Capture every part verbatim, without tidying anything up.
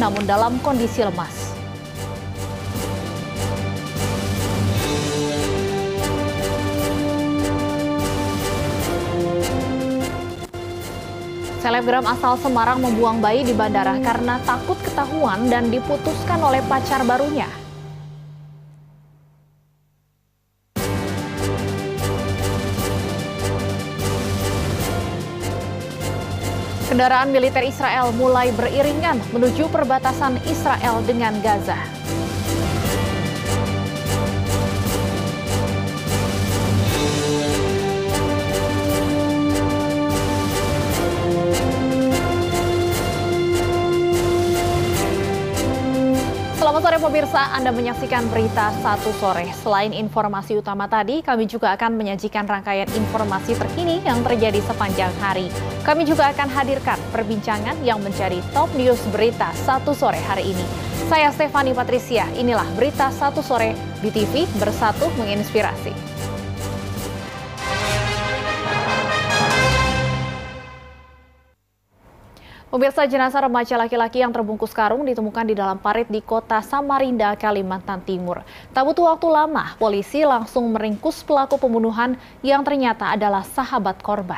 namun dalam kondisi lemas. Selebgram asal Semarang membuang bayi di bandara karena takut ketahuan dan diputuskan oleh pacar barunya. Kendaraan militer Israel mulai beriringan menuju perbatasan Israel dengan Gaza. Selamat sore pemirsa, Anda menyaksikan Berita Satu Sore. Selain informasi utama tadi, kami juga akan menyajikan rangkaian informasi terkini yang terjadi sepanjang hari. Kami juga akan hadirkan perbincangan yang menjadi top news Berita Satu Sore hari ini. Saya Stefani Patricia, inilah Berita Satu Sore di T V Bersatu Menginspirasi. Pemirsa, jenazah remaja laki-laki yang terbungkus karung ditemukan di dalam parit di kota Samarinda, Kalimantan Timur. Tak butuh waktu lama, polisi langsung meringkus pelaku pembunuhan yang ternyata adalah sahabat korban.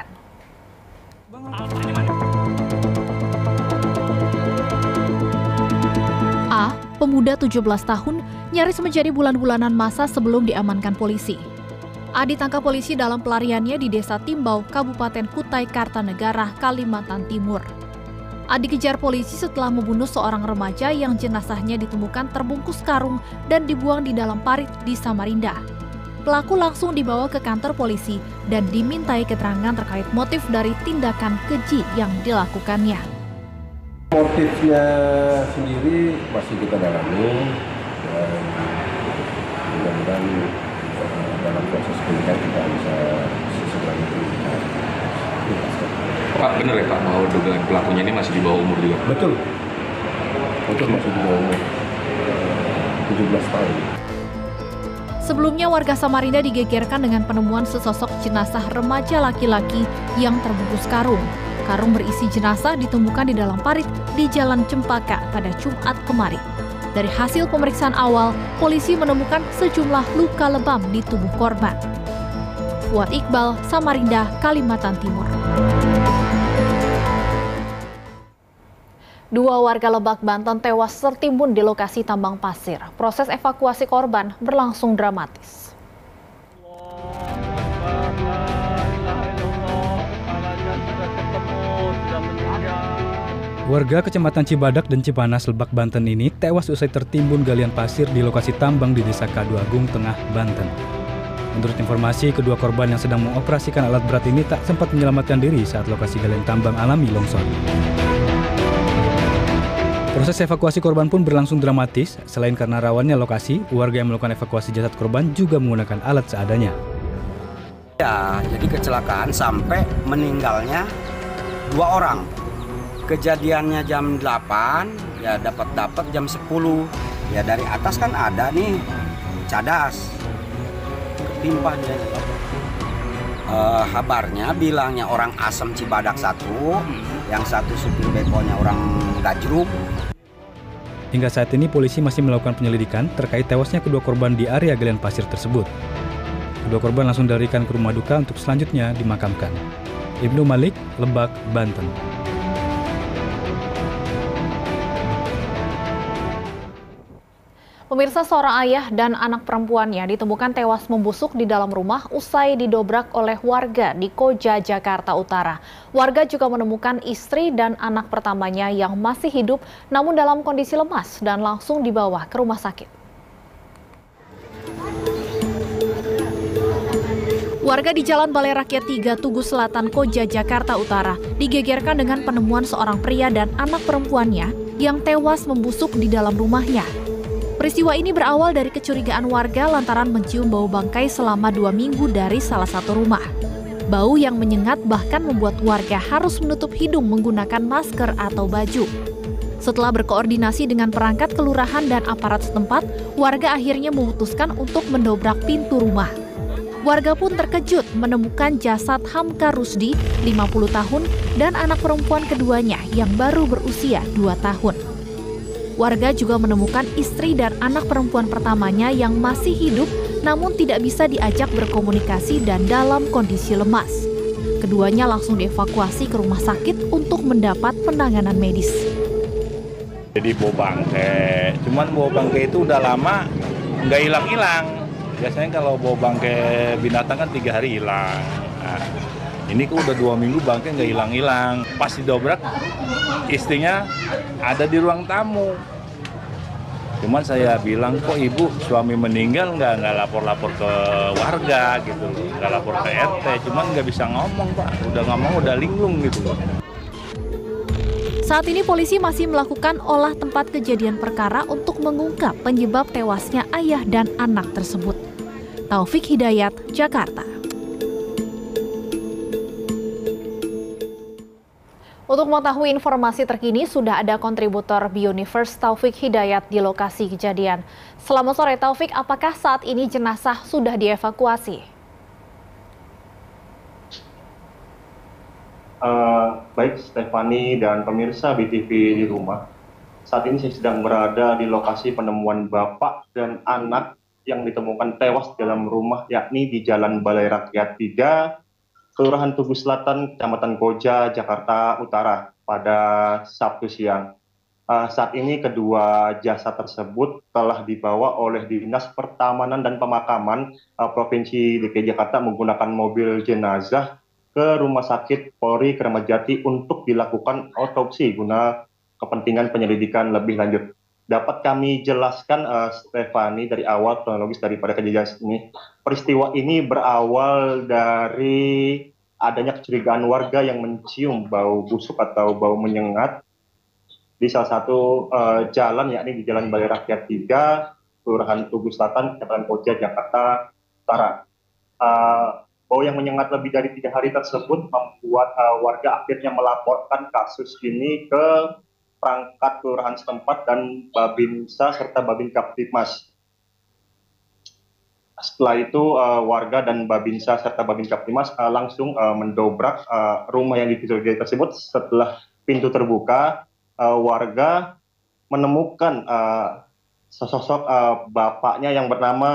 A, pemuda tujuh belas tahun, nyaris menjadi bulan-bulanan masa sebelum diamankan polisi. A ditangkap polisi dalam pelariannya di Desa Timbau, Kabupaten Kutai Kartanegara, Kalimantan Timur. A dikejar polisi setelah membunuh seorang remaja yang jenazahnya ditemukan terbungkus karung dan dibuang di dalam parit di Samarinda. Pelaku langsung dibawa ke kantor polisi dan dimintai keterangan terkait motif dari tindakan keji yang dilakukannya. Motifnya sendiri masih kita dalami dan mudah-mudahan dalam proses penyidikan kita bisa segera diberikan. Pak, benar ya Pak, bahwa dugaan pelakunya ini masih di bawah umur juga? Betul. Betul, masih di bawah umur tujuh belas tahun. Sebelumnya warga Samarinda digegerkan dengan penemuan sesosok jenazah remaja laki-laki yang terbungkus karung. Karung berisi jenazah ditemukan di dalam parit di Jalan Cempaka pada Jumat kemarin. Dari hasil pemeriksaan awal, polisi menemukan sejumlah luka lebam di tubuh korban. Fuad Iqbal, Samarinda, Kalimantan Timur. Dua warga Lebak, Banten tewas tertimbun di lokasi tambang pasir. Proses evakuasi korban berlangsung dramatis. Warga Kecamatan Cibadak dan Cipanas, Lebak, Banten ini tewas usai tertimbun galian pasir di lokasi tambang di Desa Kadu Agung, Tengah, Banten. Menurut informasi, kedua korban yang sedang mengoperasikan alat berat ini tak sempat menyelamatkan diri saat lokasi galian tambang alami longsor. Proses evakuasi korban pun berlangsung dramatis. Selain karena rawannya lokasi, warga yang melakukan evakuasi jasad korban juga menggunakan alat seadanya. Ya, jadi kecelakaan sampai meninggalnya dua orang. Kejadiannya jam delapan, ya dapat-dapat jam sepuluh. Ya dari atas kan ada nih cadas. Ketimpa dia. Uh, kabarnya bilangnya orang Asem Cibadak satu, yang satu supir bekonya orang Gajruk. Hingga saat ini polisi masih melakukan penyelidikan terkait tewasnya kedua korban di area galian pasir tersebut. Kedua korban langsung dilarikan ke rumah duka untuk selanjutnya dimakamkan. Ibnu Malik, Lebak, Banten. Pemirsa, seorang ayah dan anak perempuannya ditemukan tewas membusuk di dalam rumah usai didobrak oleh warga di Koja, Jakarta Utara. Warga juga menemukan istri dan anak pertamanya yang masih hidup namun dalam kondisi lemas dan langsung dibawa ke rumah sakit. Warga di Jalan Balai Rakyat tiga, Tugu Selatan, Koja, Jakarta Utara digegerkan dengan penemuan seorang pria dan anak perempuannya yang tewas membusuk di dalam rumahnya. Peristiwa ini berawal dari kecurigaan warga lantaran mencium bau bangkai selama dua minggu dari salah satu rumah. Bau yang menyengat bahkan membuat warga harus menutup hidung menggunakan masker atau baju. Setelah berkoordinasi dengan perangkat kelurahan dan aparat setempat, warga akhirnya memutuskan untuk mendobrak pintu rumah. Warga pun terkejut menemukan jasad Hamka Rusdi, lima puluh tahun, dan anak perempuan keduanya yang baru berusia dua tahun. Warga juga menemukan istri dan anak perempuan pertamanya yang masih hidup namun tidak bisa diajak berkomunikasi dan dalam kondisi lemas. Keduanya langsung dievakuasi ke rumah sakit untuk mendapat penanganan medis. Jadi bau bangke, cuman bau bangke itu udah lama nggak hilang-hilang. Biasanya kalau bau bangke binatang kan tiga hari hilang. Nah, ini kok udah dua minggu bangke nggak hilang-hilang. Pas didobrak, istrinya ada di ruang tamu. Cuman saya bilang, kok ibu suami meninggal nggak nggak lapor-lapor ke warga gitu, nggak lapor ke R T. Cuman nggak bisa ngomong pak, udah ngomong udah linglung gitu. Saat ini polisi masih melakukan olah tempat kejadian perkara untuk mengungkap penyebab tewasnya ayah dan anak tersebut. Taufik Hidayat, Jakarta. Untuk mengetahui informasi terkini, sudah ada kontributor Bioniverse Taufik Hidayat di lokasi kejadian. Selamat sore Taufik, apakah saat ini jenazah sudah dievakuasi? Uh, baik Stefani dan pemirsa B T V di rumah, saat ini saya sedang berada di lokasi penemuan bapak dan anak yang ditemukan tewas dalam rumah, yakni di Jalan Balai Rakyat tiga, Kelurahan Tugu Selatan, Kecamatan Koja, Jakarta Utara pada Sabtu siang. Uh, saat ini kedua jasad tersebut telah dibawa oleh Dinas Pertamanan dan Pemakaman uh, Provinsi D K I Jakarta menggunakan mobil jenazah ke Rumah Sakit Polri Kramat Jati untuk dilakukan otopsi guna kepentingan penyelidikan lebih lanjut. Dapat kami jelaskan, uh, Stefani, dari awal kronologis daripada kejadian ini. Peristiwa ini berawal dari adanya kecurigaan warga yang mencium bau busuk atau bau menyengat di salah satu uh, jalan, yakni di Jalan Balai Rakyat tiga, Kelurahan Tugu Selatan, Kecamatan Koja, Jakarta Utara. Uh, Bau yang menyengat lebih dari tiga hari tersebut membuat uh, warga akhirnya melaporkan kasus ini ke perangkat kelurahan setempat dan Babinsa serta Babin Kaptipmas. Setelah itu uh, warga dan Babinsa serta Babin Kaptipmas uh, langsung uh, mendobrak uh, rumah yang dicurigai tersebut. Setelah pintu terbuka, uh, warga menemukan uh, sosok uh, bapaknya yang bernama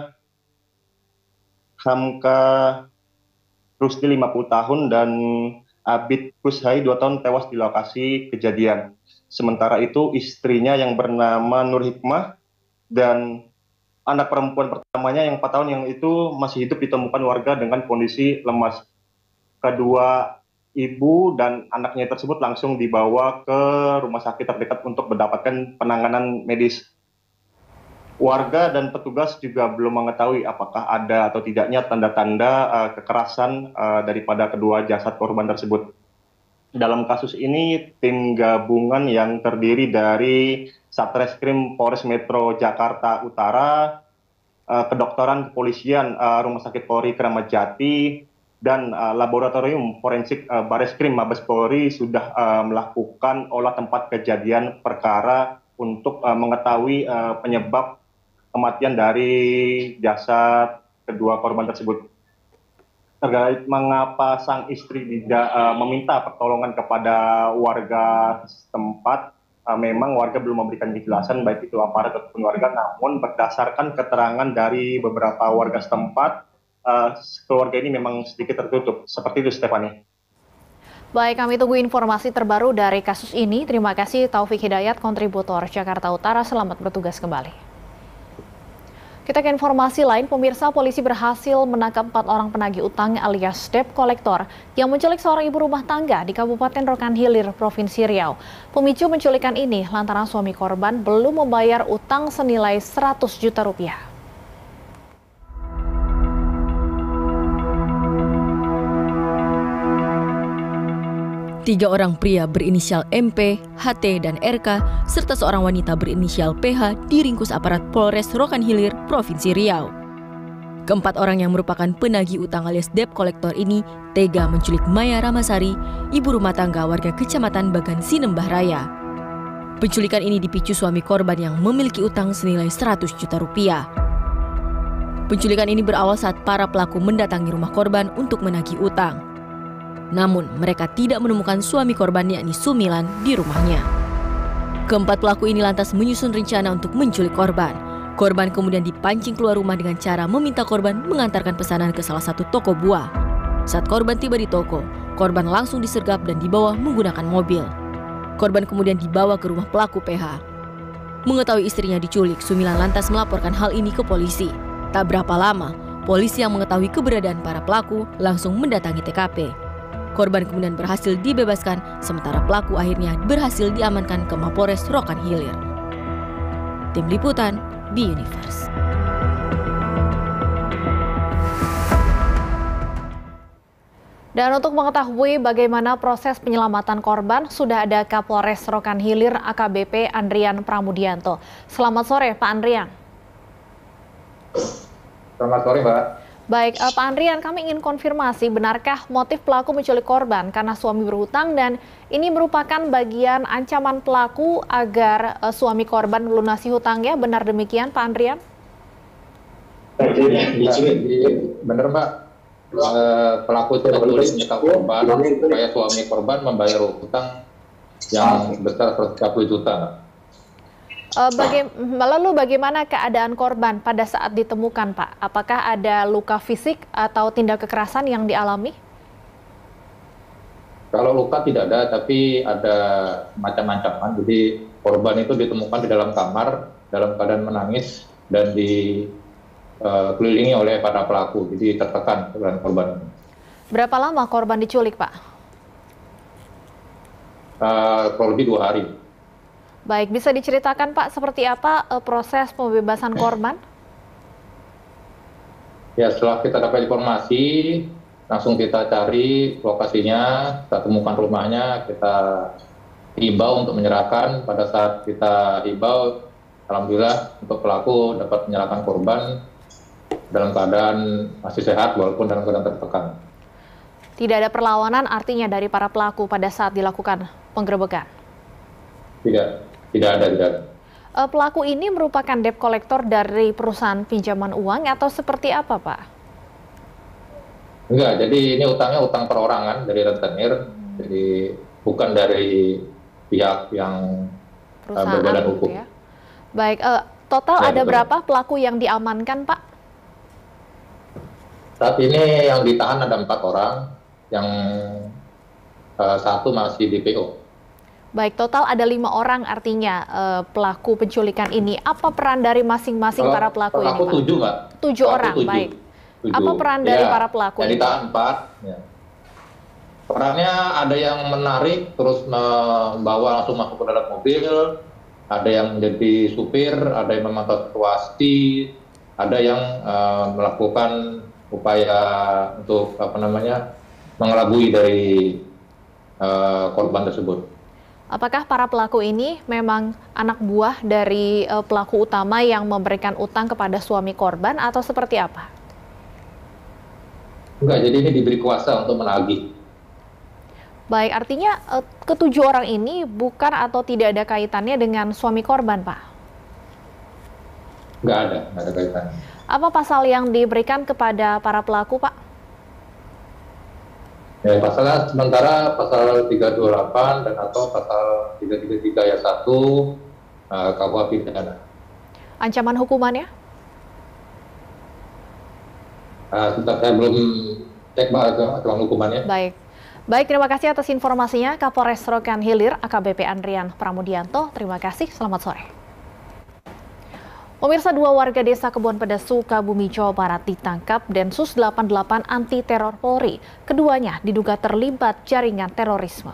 Hamka Rusdi lima puluh tahun dan Abid Kushai dua tahun tewas di lokasi kejadian. Sementara itu istrinya yang bernama Nur Hikmah dan anak perempuan pertamanya yang empat tahun yang itu masih hidup ditemukan warga dengan kondisi lemas. Kedua ibu dan anaknya tersebut langsung dibawa ke rumah sakit terdekat untuk mendapatkan penanganan medis. Warga dan petugas juga belum mengetahui apakah ada atau tidaknya tanda-tanda uh, kekerasan uh, daripada kedua jasad korban tersebut. Dalam kasus ini, tim gabungan yang terdiri dari Satreskrim Polres Metro Jakarta Utara, uh, kedokteran kepolisian uh, Rumah Sakit Polri Kramat Jati, dan uh, Laboratorium Forensik uh, Bareskrim Mabes Polri sudah uh, melakukan olah tempat kejadian perkara untuk uh, mengetahui uh, penyebab kematian dari jasad kedua korban tersebut. Terkait mengapa sang istri tidak uh, meminta pertolongan kepada warga setempat, uh, memang warga belum memberikan kejelasan baik itu aparat ataupun warga, namun berdasarkan keterangan dari beberapa warga setempat, uh, keluarga ini memang sedikit tertutup. Seperti itu, Stefani. Baik, kami tunggu informasi terbaru dari kasus ini. Terima kasih Taufik Hidayat, kontributor Jakarta Utara. Selamat bertugas kembali. Kita ke informasi lain, pemirsa, polisi berhasil menangkap empat orang penagih utang alias debt collector yang menculik seorang ibu rumah tangga di Kabupaten Rokan Hilir, Provinsi Riau. Pemicu penculikan ini lantaran suami korban belum membayar utang senilai seratus juta rupiah. Tiga orang pria berinisial M P, H T, dan R K, serta seorang wanita berinisial P H diringkus aparat Polres Rokan Hilir, Provinsi Riau. Keempat orang yang merupakan penagih utang alias debt collector ini tega menculik Maya Ramasari, ibu rumah tangga warga Kecamatan Bagan Sinembah Raya. Penculikan ini dipicu suami korban yang memiliki utang senilai seratus juta rupiah. Penculikan ini berawal saat para pelaku mendatangi rumah korban untuk menagih utang. Namun, mereka tidak menemukan suami korban yakni Sumilan di rumahnya. Keempat pelaku ini lantas menyusun rencana untuk menculik korban. Korban kemudian dipancing keluar rumah dengan cara meminta korban mengantarkan pesanan ke salah satu toko buah. Saat korban tiba di toko, korban langsung disergap dan dibawa menggunakan mobil. Korban kemudian dibawa ke rumah pelaku P H. Mengetahui istrinya diculik, Sumilan lantas melaporkan hal ini ke polisi. Tak berapa lama, polisi yang mengetahui keberadaan para pelaku langsung mendatangi T K P. Korban kemudian berhasil dibebaskan, sementara pelaku akhirnya berhasil diamankan ke Mapores Rokan Hilir. Tim Liputan, B Universe. Dan untuk mengetahui bagaimana proses penyelamatan korban, sudah ada Kapolres Rokan Hilir A K B P Andrian Pramudianto. Selamat sore, Pak Andrian. Selamat sore, Mbak. Baik, uh, Pak Andrian, kami ingin konfirmasi, benarkah motif pelaku menculik korban karena suami berhutang dan ini merupakan bagian ancaman pelaku agar uh, suami korban melunasi hutangnya? Benar demikian, Pak Andrian? Benar, Mbak. Uh, pelaku itu menulis nyekap korban supaya suami korban membayar hutang yang besar seratus tiga puluh juta, Mbak. Uh, baga lalu bagaimana keadaan korban pada saat ditemukan, Pak? Apakah ada luka fisik atau tindak kekerasan yang dialami? Kalau luka tidak ada, tapi ada macam-macam. Jadi korban itu ditemukan di dalam kamar dalam keadaan menangis dan dikelilingi uh, oleh para pelaku. Jadi tertekan dengan korban. Berapa lama korban diculik, Pak? Uh, kurang lebih dua hari. Baik, bisa diceritakan Pak seperti apa uh, proses pembebasan korban? Ya, setelah kita dapat informasi, langsung kita cari lokasinya, kita temukan rumahnya, kita himbau untuk menyerahkan. Pada saat kita himbau, alhamdulillah untuk pelaku dapat menyerahkan korban dalam keadaan masih sehat walaupun dalam keadaan tertekan. Tidak ada perlawanan artinya dari para pelaku pada saat dilakukan penggerebekan? Tidak. Tidak ada, tidak ada. Uh, pelaku ini merupakan debt collector dari perusahaan pinjaman uang atau seperti apa, Pak? Enggak, jadi ini utangnya utang perorangan dari rentenir, hmm. jadi bukan dari pihak yang uh, berbadan hukum. Ya. Baik, uh, total ya, ada betul. Berapa pelaku yang diamankan, Pak? Saat ini yang ditahan ada empat orang, yang uh, satu masih D P O. Baik, total ada lima orang artinya uh, pelaku penculikan ini. Apa peran dari masing-masing para pelaku, pelaku ini, Pak? Tujuh, Mbak. Tujuh pelaku orang, tujuh. baik. Tujuh. Apa peran ya, dari para pelaku yang ini? Ditahan empat. Ya. Perannya ada yang menarik, terus membawa langsung masuk ke dalam mobil, ada yang menjadi supir, ada yang memantau situasi, ada yang uh, melakukan upaya untuk apa namanya mengelabui dari uh, korban tersebut. Apakah para pelaku ini memang anak buah dari uh, pelaku utama yang memberikan utang kepada suami korban atau seperti apa? Enggak, jadi ini diberi kuasa untuk menagih. Baik, artinya uh, ketujuh orang ini bukan atau tidak ada kaitannya dengan suami korban, Pak? Enggak ada, enggak ada kaitannya. Apa pasal yang diberikan kepada para pelaku, Pak? Ya, pasalnya sementara pasal tiga dua delapan dan atau pasal tiga tiga tiga ayat satu uh, K U H pidana. Ancaman hukumannya? Uh, sebentar, saya belum cek ancaman hukumannya. Baik. Baik, terima kasih atas informasinya Kapolres Rokan Hilir A K B P Andrian Pramudianto. Terima kasih, selamat sore. Pemirsa, dua warga desa Kebon Pedes, Sukabumi, Jawa Barat ditangkap Densus delapan puluh delapan Anti Teror Polri. Keduanya diduga terlibat jaringan terorisme.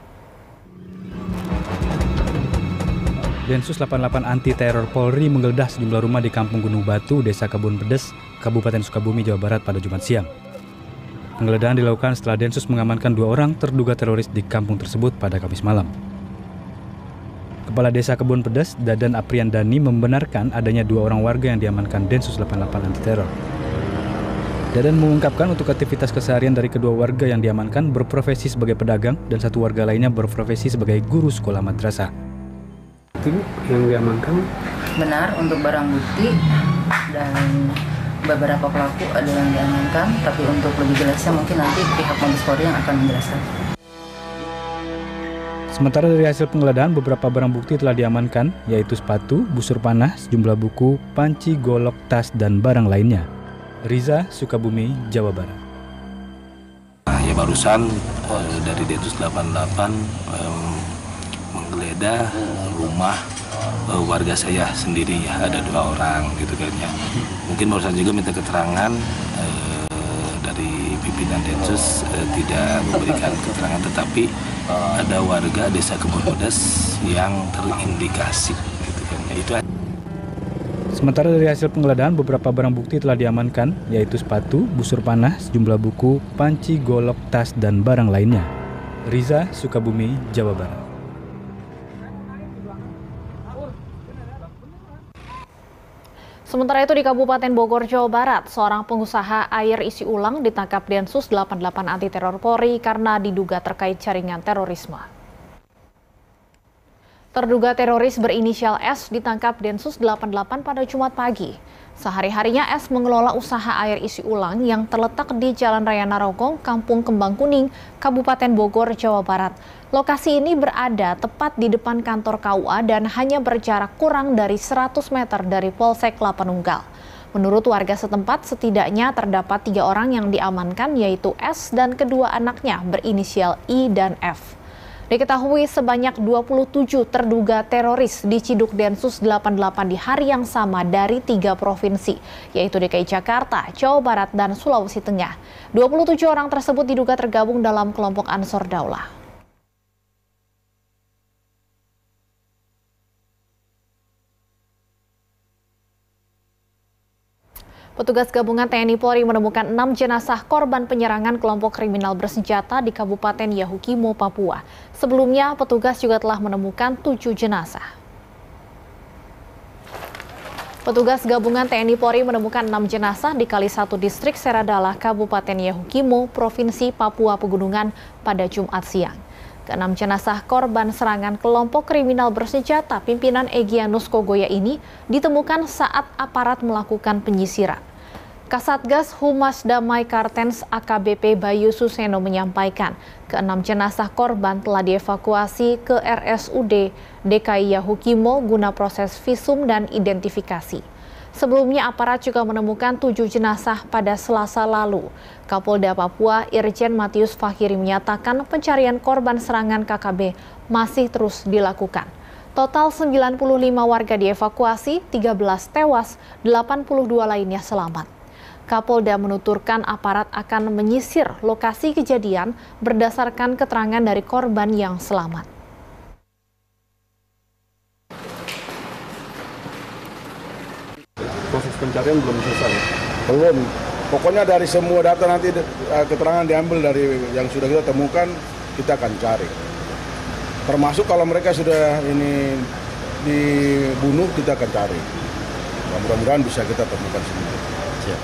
Densus delapan puluh delapan Anti Teror Polri menggeledah sejumlah rumah di Kampung Gunung Batu, Desa Kebon Pedes, Kabupaten Sukabumi, Jawa Barat pada Jumat siang. Penggeledahan dilakukan setelah Densus mengamankan dua orang terduga teroris di kampung tersebut pada Kamis malam. Kepala Desa Kebon Pedes, Dadan Apriandani, membenarkan adanya dua orang warga yang diamankan Densus delapan puluh delapan Anti Teror. Dadan mengungkapkan untuk aktivitas keseharian dari kedua warga yang diamankan berprofesi sebagai pedagang dan satu warga lainnya berprofesi sebagai guru sekolah madrasah. Itu yang diamankan? Benar, untuk barang bukti dan beberapa pelaku ada yang diamankan, tapi untuk lebih jelasnya mungkin nanti pihak Mabes Polri yang akan menjelaskan. Sementara dari hasil penggeledahan, beberapa barang bukti telah diamankan, yaitu sepatu, busur panah, sejumlah buku, panci, golok, tas, dan barang lainnya. Riza, Sukabumi, Jawa Barat. Nah, ya barusan eh, dari Densus delapan puluh delapan eh, menggeledah rumah eh, warga saya sendiri, ya ada dua orang gitu kan ya. Mungkin barusan juga minta keterangan eh, dari pimpinan Densus eh, tidak memberikan keterangan, tetapi ada warga desa Kebun Pedas yang terindikasi gitu kan ya. Itu. Sementara dari hasil penggeledahan, beberapa barang bukti telah diamankan, yaitu sepatu, busur panah, sejumlah buku, panci, golok, tas, dan barang lainnya. Riza, Sukabumi, Jawa Barat. Sementara itu di Kabupaten Bogor, Jawa Barat, seorang pengusaha air isi ulang ditangkap Densus delapan puluh delapan Anti Teror Polri karena diduga terkait jaringan terorisme. Terduga teroris berinisial S ditangkap Densus delapan puluh delapan pada Jumat pagi. Sehari-harinya S mengelola usaha air isi ulang yang terletak di Jalan Raya Narogong, Kampung Kembang Kuning, Kabupaten Bogor, Jawa Barat. Lokasi ini berada tepat di depan kantor K U A dan hanya berjarak kurang dari seratus meter dari Polsek Kelapa Nunggal. Menurut warga setempat, setidaknya terdapat tiga orang yang diamankan, yaitu S dan kedua anaknya berinisial I dan F. Diketahui sebanyak dua puluh tujuh terduga teroris diciduk Densus delapan puluh delapan di hari yang sama dari tiga provinsi, yaitu D K I Jakarta, Jawa Barat, dan Sulawesi Tengah. dua puluh tujuh orang tersebut diduga tergabung dalam kelompok Ansor Daulah. Petugas gabungan T N I Polri menemukan enam jenazah korban penyerangan kelompok kriminal bersenjata di Kabupaten Yahukimo, Papua. Sebelumnya, petugas juga telah menemukan tujuh jenazah. Petugas gabungan T N I Polri menemukan enam jenazah di Kali satu Distrik Seradala, Kabupaten Yahukimo, Provinsi Papua Pegunungan pada Jumat siang. Keenam jenazah korban serangan kelompok kriminal bersenjata pimpinan Egyanus Kogoya ini ditemukan saat aparat melakukan penyisiran. Kasatgas Humas Damai Kartens A K B P Bayu Suseno menyampaikan keenam jenazah korban telah dievakuasi ke R S U D D K I Yahukimo guna proses visum dan identifikasi. Sebelumnya aparat juga menemukan tujuh jenazah pada Selasa lalu. Kapolda Papua Irjen Matius Fahiri menyatakan pencarian korban serangan K K B masih terus dilakukan. Total sembilan puluh lima warga dievakuasi, tiga belas tewas, delapan puluh dua lainnya selamat. Kapolda menuturkan aparat akan menyisir lokasi kejadian berdasarkan keterangan dari korban yang selamat. Proses pencarian belum selesai? Belum. Pokoknya dari semua data nanti keterangan diambil dari yang sudah kita temukan, kita akan cari. Termasuk kalau mereka sudah ini dibunuh, kita akan cari. Mudah-mudahan bisa kita temukan semua. Siap.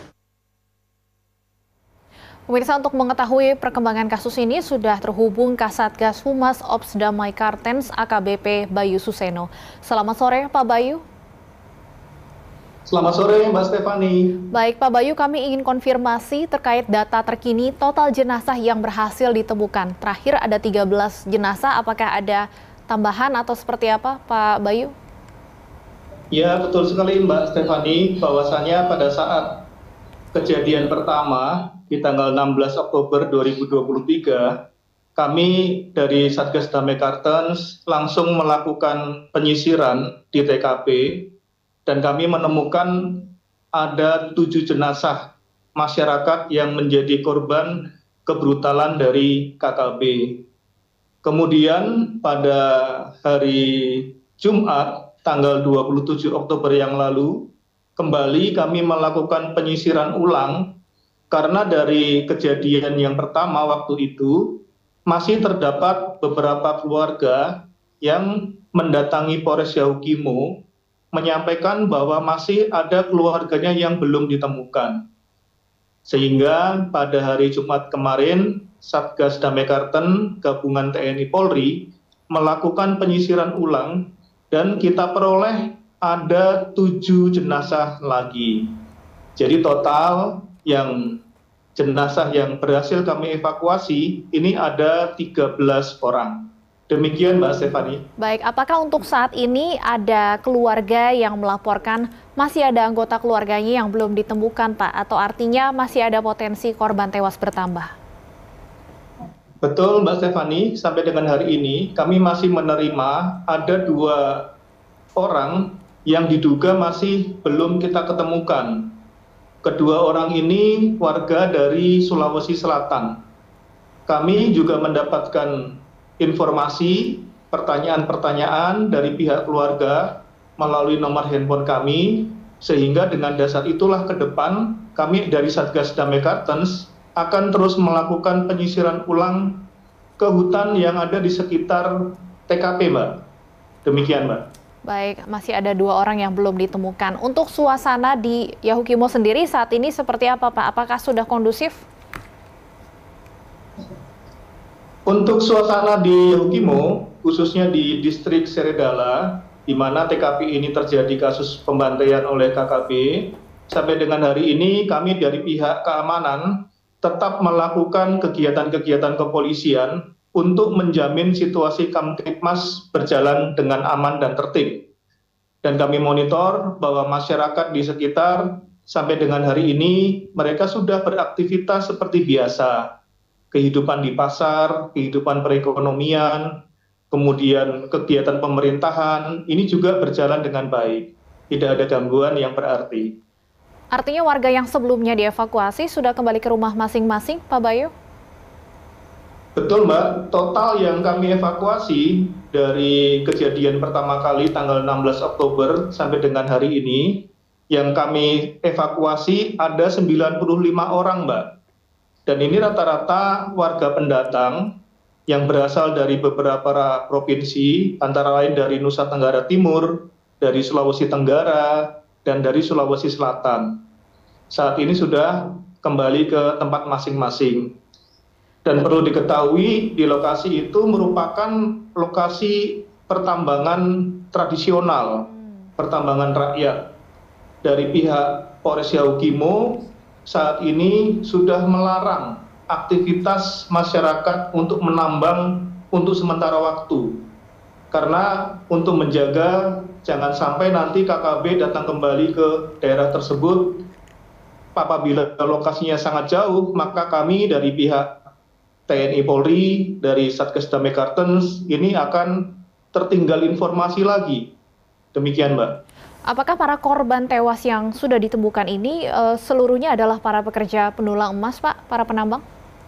Pemirsa, untuk mengetahui perkembangan kasus ini sudah terhubung Kasatgas Humas Ops Damai Kartens A K B P Bayu Suseno. Selamat sore Pak Bayu. Selamat sore Mbak Stefani. Baik Pak Bayu, kami ingin konfirmasi terkait data terkini total jenazah yang berhasil ditemukan. Terakhir ada tiga belas jenazah, apakah ada tambahan atau seperti apa Pak Bayu? Ya betul sekali Mbak Stefani, bahwasannya pada saat kejadian pertama di tanggal enam belas Oktober dua ribu dua puluh tiga, kami dari Satgas Damai Kartens langsung melakukan penyisiran di T K P dan kami menemukan ada tujuh jenazah masyarakat yang menjadi korban kebrutalan dari K K B. Kemudian pada hari Jumat tanggal dua puluh tujuh Oktober yang lalu, kembali kami melakukan penyisiran ulang karena dari kejadian yang pertama waktu itu masih terdapat beberapa keluarga yang mendatangi Polres Yahukimo menyampaikan bahwa masih ada keluarganya yang belum ditemukan. Sehingga pada hari Jumat kemarin, Satgas Damai Kartens gabungan T N I Polri melakukan penyisiran ulang dan kita peroleh ada tujuh jenazah lagi. Jadi total yang jenazah yang berhasil kami evakuasi ini ada tiga belas orang. Demikian Mbak Stefani. Baik, apakah untuk saat ini ada keluarga yang melaporkan masih ada anggota keluarganya yang belum ditemukan, Pak? Atau artinya masih ada potensi korban tewas bertambah? Betul Mbak Stefani, sampai dengan hari ini kami masih menerima ada dua orang yang diduga masih belum kita ketemukan. Kedua orang ini warga dari Sulawesi Selatan. Kami juga mendapatkan informasi, pertanyaan-pertanyaan dari pihak keluarga melalui nomor handphone kami, sehingga dengan dasar itulah ke depan kami dari Satgas Damai Kartens akan terus melakukan penyisiran ulang ke hutan yang ada di sekitar T K P, Mbak. Demikian, Mbak. Baik, masih ada dua orang yang belum ditemukan. Untuk suasana di Yahukimo sendiri saat ini seperti apa, Pak? Apakah sudah kondusif? Untuk suasana di Yahukimo, khususnya di distrik Seredala, di mana T K P ini terjadi kasus pembantaian oleh K K B, sampai dengan hari ini kami dari pihak keamanan tetap melakukan kegiatan-kegiatan kepolisian untuk menjamin situasi Kamtipmas berjalan dengan aman dan tertib. Dan kami monitor bahwa masyarakat di sekitar sampai dengan hari ini mereka sudah beraktivitas seperti biasa. Kehidupan di pasar, kehidupan perekonomian, kemudian kegiatan pemerintahan, ini juga berjalan dengan baik. Tidak ada gangguan yang berarti. Artinya warga yang sebelumnya dievakuasi sudah kembali ke rumah masing-masing, Pak Bayu? Betul, Mbak. Total yang kami evakuasi dari kejadian pertama kali tanggal enam belas Oktober sampai dengan hari ini, yang kami evakuasi ada sembilan puluh lima orang, Mbak. Dan ini rata-rata warga pendatang yang berasal dari beberapa provinsi, antara lain dari Nusa Tenggara Timur, dari Sulawesi Tenggara, dan dari Sulawesi Selatan. Saat ini sudah kembali ke tempat masing-masing. Dan perlu diketahui, di lokasi itu merupakan lokasi pertambangan tradisional, pertambangan rakyat. Dari pihak Polres Yahukimo, saat ini sudah melarang aktivitas masyarakat untuk menambang untuk sementara waktu. Karena untuk menjaga jangan sampai nanti K K B datang kembali ke daerah tersebut, apabila lokasinya sangat jauh, maka kami dari pihak T N I Polri, dari Satgas Damai Kartens, ini akan tertinggal informasi lagi. Demikian, Mbak. Apakah para korban tewas yang sudah ditemukan ini uh, seluruhnya adalah para pekerja pendulang emas, Pak, para penambang?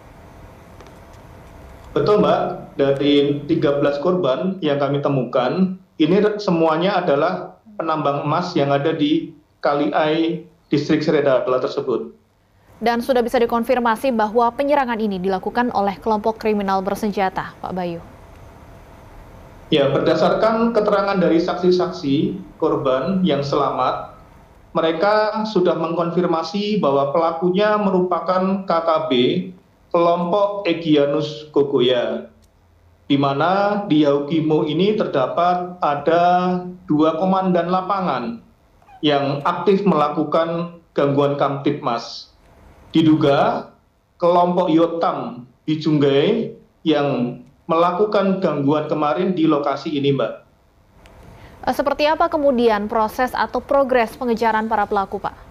Betul, Mbak. Dari tiga belas korban yang kami temukan, ini semuanya adalah penambang emas yang ada di Kaliai, distrik Seredala tersebut. Dan sudah bisa dikonfirmasi bahwa penyerangan ini dilakukan oleh kelompok kriminal bersenjata, Pak Bayu. Ya, berdasarkan keterangan dari saksi-saksi korban yang selamat, mereka sudah mengkonfirmasi bahwa pelakunya merupakan K K B kelompok Egyanus Kogoya, di mana di Yahukimo ini terdapat ada dua komandan lapangan yang aktif melakukan gangguan Kamtipmas. Diduga kelompok Yotam di Junggai yang melakukan gangguan kemarin di lokasi ini, Mbak. Seperti apa kemudian proses atau progres pengejaran para pelaku, Pak?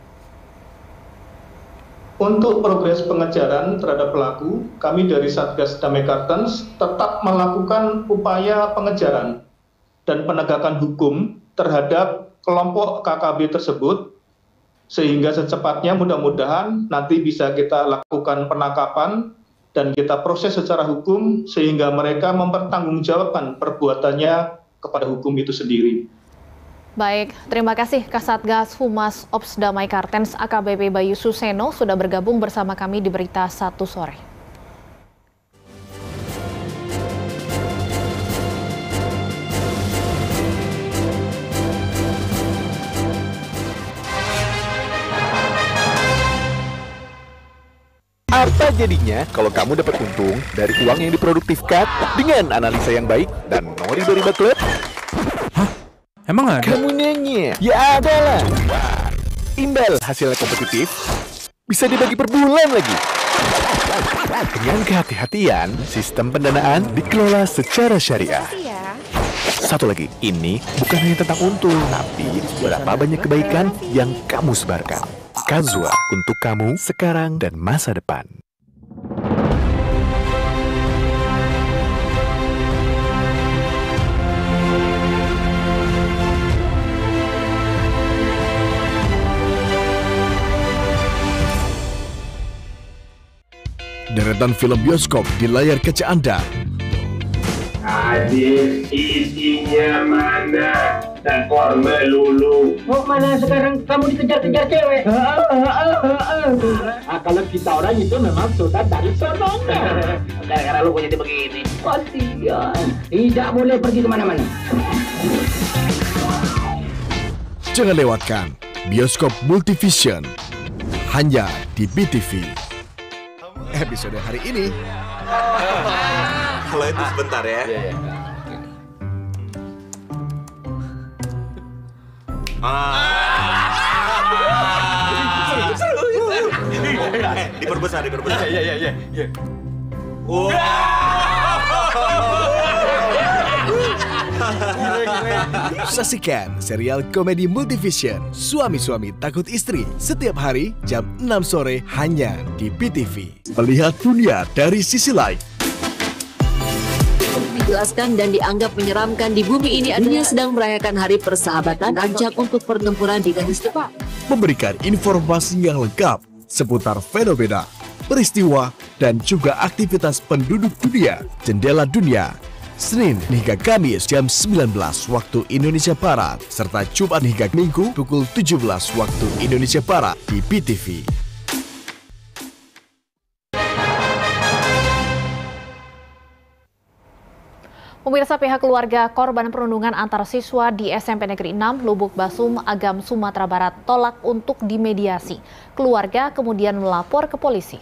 Untuk progres pengejaran terhadap pelaku, kami dari Satgas Damai Kartens tetap melakukan upaya pengejaran dan penegakan hukum terhadap kelompok K K B tersebut, sehingga secepatnya mudah-mudahan nanti bisa kita lakukan penangkapan dan kita proses secara hukum sehingga mereka mempertanggungjawabkan perbuatannya kepada hukum itu sendiri. Baik, terima kasih Kasatgas Humas Ops Damai Kartens A K B P Bayu Suseno sudah bergabung bersama kami di Berita Satu Sore. Apa jadinya kalau kamu dapat untung dari uang yang diproduktifkan dengan analisa yang baik dan Nori Doriba Club? Hah? Emang ada? Kamu nanya? Ya ada lah. Wah, imbal hasilnya kompetitif, bisa dibagi per bulan lagi. Dengan kehati-hatian, sistem pendanaan dikelola secara syariah. Satu lagi, ini bukan hanya tentang untung, tapi berapa banyak kebaikan yang kamu sebarkan. Kazwa, untuk kamu sekarang dan masa depan. Deretan film bioskop di layar kaca Anda. Hadir isinya mana? Tekor melulu. Mau mana sekarang kamu dikejar-kejar cewek? Ah, kalau kita orang itu memang sudah dari sononya. Gara-gara lu jadi begini. Kasihan. Tidak boleh pergi kemana-mana. Jangan lewatkan bioskop Multivision hanya di B T V. Episode hari ini. Kalau itu sebentar ya. Iya, iya. Ah. Diperbesar, diperbesar. Iya, iya, iya, iya. Wow. Saksikan serial komedi Multivision Suami-suami takut istri setiap hari jam enam sore hanya di B T V. Melihat dunia dari sisi lain. Dijelaskan dan dianggap menyeramkan di bumi ini adalah sedang merayakan hari persahabatan, ajak untuk pertempuran di garis depan. Memberikan informasi yang lengkap seputar fenomena, peristiwa, dan juga aktivitas penduduk dunia. Jendela Dunia, Senin hingga Kamis jam sembilan belas waktu Indonesia Barat, serta Jumat hingga Minggu pukul tujuh belas waktu Indonesia Barat di B T V. Pemirsa, pihak keluarga korban perundungan antar siswa di S M P Negeri enam Lubuk Basum, Agam, Sumatera Barat tolak untuk dimediasi. Keluarga kemudian melapor ke polisi.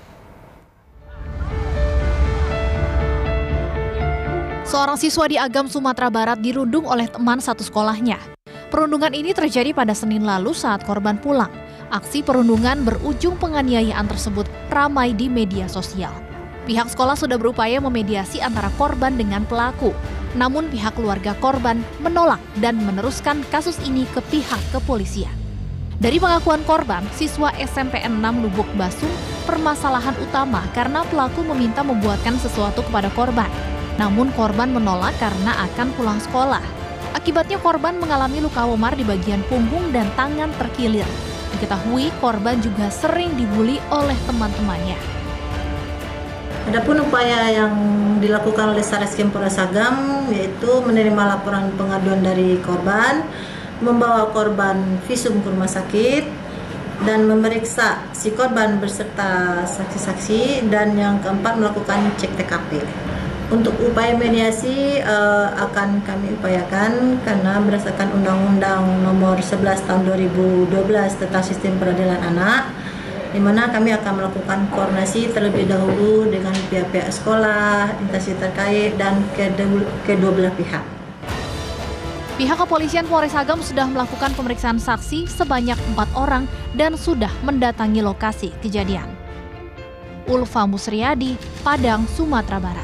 Seorang siswa di Agam, Sumatera Barat dirundung oleh teman satu sekolahnya. Perundungan ini terjadi pada Senin lalu saat korban pulang. Aksi perundungan berujung penganiayaan tersebut ramai di media sosial. Pihak sekolah sudah berupaya memediasi antara korban dengan pelaku. Namun pihak keluarga korban menolak dan meneruskan kasus ini ke pihak kepolisian. Dari pengakuan korban, siswa S M P enam Lubuk Basum, permasalahan utama karena pelaku meminta membuatkan sesuatu kepada korban. Namun korban menolak karena akan pulang sekolah. Akibatnya korban mengalami luka memar di bagian punggung dan tangan terkilir. Diketahui korban juga sering dibuli oleh teman-temannya. Adapun upaya yang dilakukan oleh Satreskrim Polres Agam yaitu menerima laporan pengaduan dari korban, membawa korban visum ke rumah sakit, dan memeriksa si korban beserta saksi-saksi, dan yang keempat melakukan cek T K P. Untuk upaya mediasi uh, akan kami upayakan karena berdasarkan Undang-Undang Nomor sebelas Tahun dua ribu dua belas tentang Sistem Peradilan Anak, di mana kami akan melakukan koordinasi terlebih dahulu dengan pihak-pihak sekolah, instansi terkait, dan kedua belah pihak. Pihak kepolisian Polres Agam sudah melakukan pemeriksaan saksi sebanyak empat orang dan sudah mendatangi lokasi kejadian. Ulfa Musriyadi, Padang, Sumatera Barat.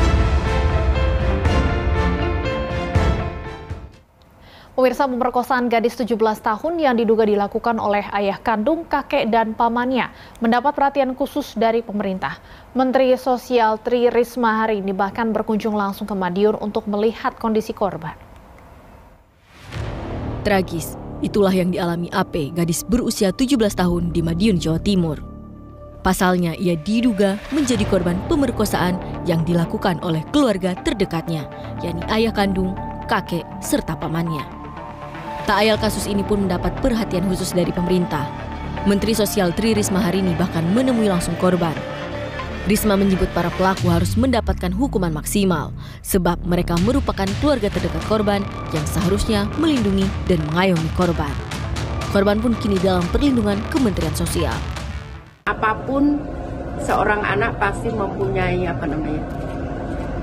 Pemirsa, pemerkosaan gadis tujuh belas tahun yang diduga dilakukan oleh ayah kandung, kakek, dan pamannya mendapat perhatian khusus dari pemerintah. Menteri Sosial Tri Risma hari ini bahkan berkunjung langsung ke Madiun untuk melihat kondisi korban. Tragis, itulah yang dialami A P, gadis berusia tujuh belas tahun di Madiun, Jawa Timur. Pasalnya, ia diduga menjadi korban pemerkosaan yang dilakukan oleh keluarga terdekatnya, yakni ayah kandung, kakek, serta pamannya. Tak ayal kasus ini pun mendapat perhatian khusus dari pemerintah. Menteri Sosial Tri Risma hari ini bahkan menemui langsung korban. Risma menyebut para pelaku harus mendapatkan hukuman maksimal, sebab mereka merupakan keluarga terdekat korban yang seharusnya melindungi dan mengayomi korban. Korban pun kini dalam perlindungan Kementerian Sosial. Apapun seorang anak pasti mempunyai apa namanya,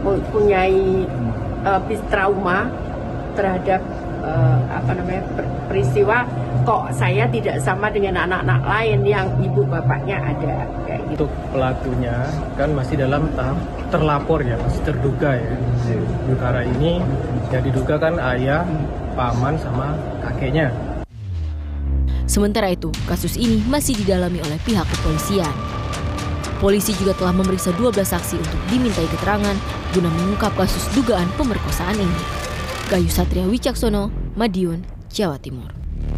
mempunyai uh, trauma terhadap uh, apa namanya peristiwa kok saya tidak sama dengan anak-anak lain yang ibu bapaknya ada kayak gitu. Untuk pelakunya kan masih dalam tahap terlapor ya, masih terduga ya. Perkara ini yang diduga kan ayah, paman sama kakeknya. Sementara itu, kasus ini masih didalami oleh pihak kepolisian. Polisi juga telah memeriksa dua belas saksi untuk dimintai keterangan guna mengungkap kasus dugaan pemerkosaan ini. Gayu Satria Wicaksono, Madiun, Jawa Timur.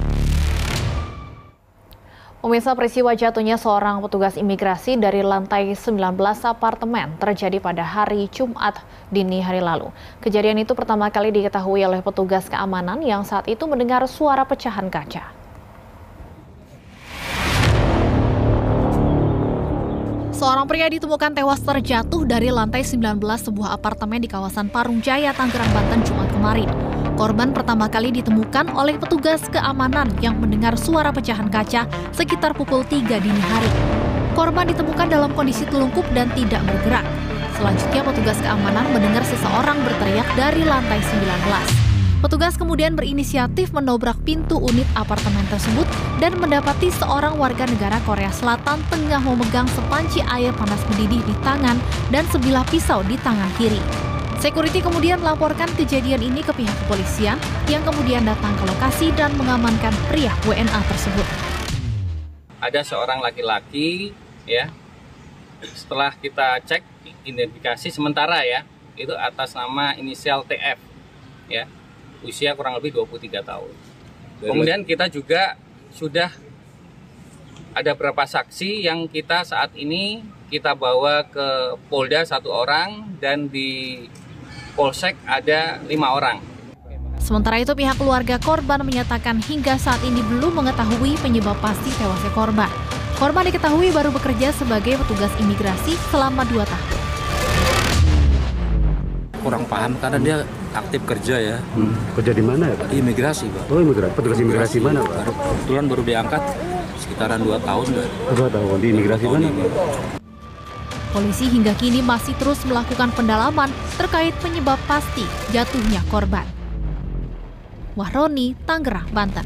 Pemirsa, peristiwa jatuhnya seorang petugas imigrasi dari lantai sembilan belas apartemen terjadi pada hari Jumat dini hari lalu. Kejadian itu pertama kali diketahui oleh petugas keamanan yang saat itu mendengar suara pecahan kaca. Seorang pria ditemukan tewas terjatuh dari lantai sembilan belas sebuah apartemen di kawasan Parung Jaya, Tangerang, Banten, Jumat kemarin. Korban pertama kali ditemukan oleh petugas keamanan yang mendengar suara pecahan kaca sekitar pukul tiga dini hari. Korban ditemukan dalam kondisi telungkup dan tidak bergerak. Selanjutnya petugas keamanan mendengar seseorang berteriak dari lantai sembilan belas. Petugas kemudian berinisiatif mendobrak pintu unit apartemen tersebut dan mendapati seorang warga negara Korea Selatan tengah memegang sepanci air panas mendidih di tangan dan sebilah pisau di tangan kiri. Security kemudian melaporkan kejadian ini ke pihak kepolisian yang kemudian datang ke lokasi dan mengamankan pria W N A tersebut. Ada seorang laki-laki ya, setelah kita cek identifikasi sementara ya, itu atas nama inisial T F ya, usia kurang lebih dua puluh tiga tahun. Kemudian kita juga sudah ada beberapa saksi yang kita saat ini kita bawa ke Polda satu orang dan di Polsek ada lima orang. Sementara itu pihak keluarga korban menyatakan hingga saat ini belum mengetahui penyebab pasti tewasnya korban. Korban diketahui baru bekerja sebagai petugas imigrasi selama dua tahun. Kurang paham karena dia aktif kerja ya. Hmm. Kerja di mana ya Pak? Imigrasi Pak. Oh imigrasi, petugas imigrasi, imigrasi mana Pak? Baru, kebetulan baru diangkat sekitaran dua tahun Pak. Dua tahun di imigrasi mana Pak? Polisi hingga kini masih terus melakukan pendalaman terkait penyebab pasti jatuhnya korban. Wahroni, Tangerang, Banten.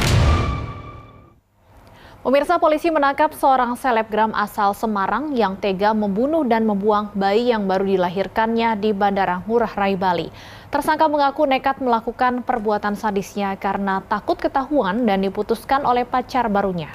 Pemirsa, polisi menangkap seorang selebgram asal Semarang yang tega membunuh dan membuang bayi yang baru dilahirkannya di Bandara Ngurah Rai, Bali. Tersangka mengaku nekat melakukan perbuatan sadisnya karena takut ketahuan dan diputuskan oleh pacar barunya.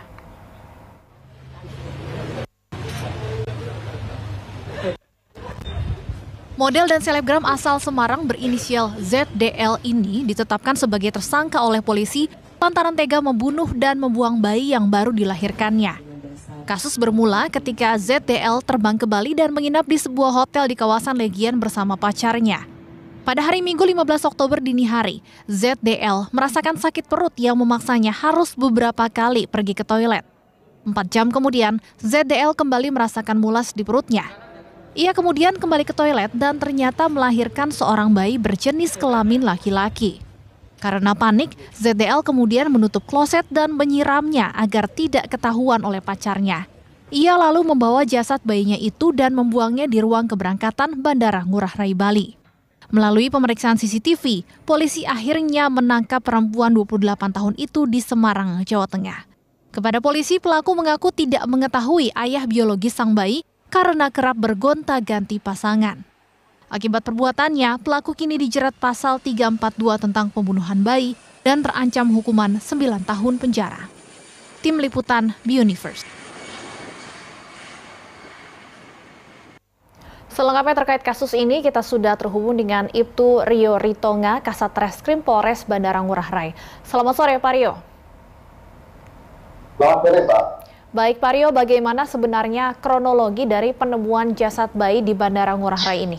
Model dan selebgram asal Semarang berinisial Z D L ini ditetapkan sebagai tersangka oleh polisi lantaran tega membunuh dan membuang bayi yang baru dilahirkannya. Kasus bermula ketika Z D L terbang ke Bali dan menginap di sebuah hotel di kawasan Legian bersama pacarnya. Pada hari Minggu lima belas Oktober dini hari, Z D L merasakan sakit perut yang memaksanya harus beberapa kali pergi ke toilet. Empat jam kemudian, Z D L kembali merasakan mulas di perutnya. Ia kemudian kembali ke toilet dan ternyata melahirkan seorang bayi berjenis kelamin laki-laki. Karena panik, Z D L kemudian menutup kloset dan menyiramnya agar tidak ketahuan oleh pacarnya. Ia lalu membawa jasad bayinya itu dan membuangnya di ruang keberangkatan Bandara Ngurah Rai, Bali. Melalui pemeriksaan C C T V, polisi akhirnya menangkap perempuan dua puluh delapan tahun itu di Semarang, Jawa Tengah. Kepada polisi, pelaku mengaku tidak mengetahui ayah biologis sang bayi karena kerap bergonta-ganti pasangan. Akibat perbuatannya, pelaku kini dijerat pasal tiga empat dua tentang pembunuhan bayi dan terancam hukuman sembilan tahun penjara. Tim Liputan Buniverse. Selengkapnya terkait kasus ini, kita sudah terhubung dengan Ibtu Rio Ritonga, Kasat Reskrim Polres Bandara Ngurah Rai. Selamat sore, Pak Rio. Selamat sore, Pak. Baik, Pak Rio, bagaimana sebenarnya kronologi dari penemuan jasad bayi di Bandara Ngurah Rai ini?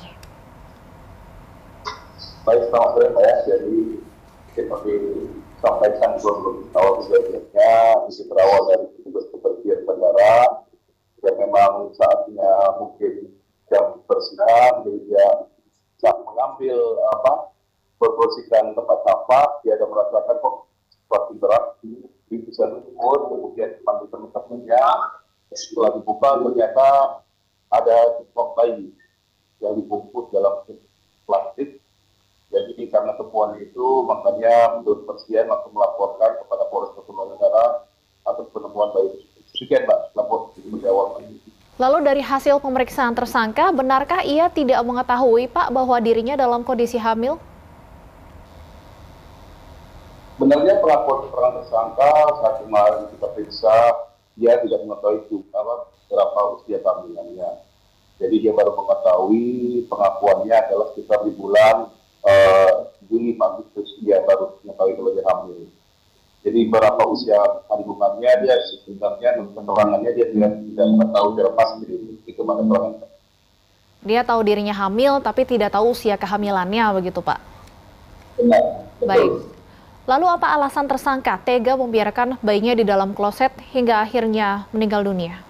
Baik, selamat sore, Pak. Jadi, seperti sampaikan kronologi awal kejadiannya, bisa berawal dari petugas kepergian bandara yang memang saatnya mungkin jam bersinar, dia sedang mengambil apa, membersihkan tempat sampah, dia ada merasakan kok sesuatu berat di bisa lumpur, kemudian dipanggil teman-temannya. Setelah dibuka ternyata ada cipok bayi yang dibungkus dalam plastik. Jadi Jadi karena temuan itu, makanya menurut Presiden langsung melaporkan kepada Polres Tasikmalaya atas penemuan bayi. Sekian Mbak, lapor di awal. Lalu dari hasil pemeriksaan tersangka, benarkah ia tidak mengetahui Pak bahwa dirinya dalam kondisi hamil? Benarnya pelapor keterangan tersangka saat kemarin kita periksa, dia tidak mengetahui itu, apa, berapa usia kehamilannya. Jadi dia baru mengetahui pengakuannya adalah sekitar di bulan uh, Juni Agustus dia baru mengetahui kalau dia hamil. Jadi berapa usia kandungannya dia sebenarnya keterangannya dia tidak tidak mengetahui secara pasti itu mana keterangannya. Dia tahu dirinya hamil tapi tidak tahu usia kehamilannya begitu Pak. Benar. Betul. Baik. Lalu apa alasan tersangka tega membiarkan bayinya di dalam kloset hingga akhirnya meninggal dunia?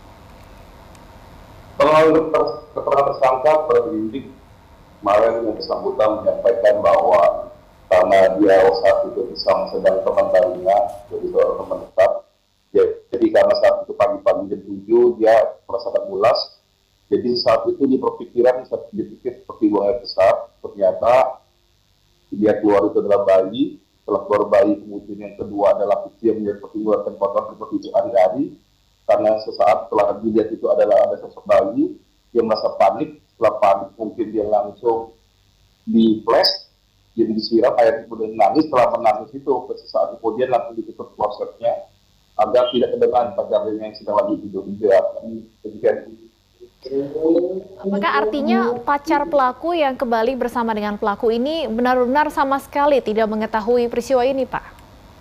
Kalau keterangan tersangka berpenyidik kemarin yang bersangkutan menyampaikan bahwa karena dia saat itu sedang teman bayinya, jadi seorang teman dekat, jadi karena saat itu pagi-pagi jam tujuh dia merasakan mulas, jadi saat itu dia berpikiran, dia pikir seperti buang air besar, ternyata dia keluar itu adalah bayi, setelah keluar bayi kemudian yang kedua adalah dia menjadi seperti mengeluarkan kotor seperti itu hari-hari. Karena sesaat setelah dilihat itu adalah ada sosok bayi, dia merasa panik, setelah panik mungkin dia langsung di flash, jadi disiram air kemudian nangis, setelah menangis itu sesaat kemudian langsung ditutup klosetnya agar tidak kedengaran pacarnya yang sedang lagi tidur di belakang. Apakah artinya pacar pelaku yang kembali bersama dengan pelaku ini benar-benar sama sekali tidak mengetahui peristiwa ini, Pak?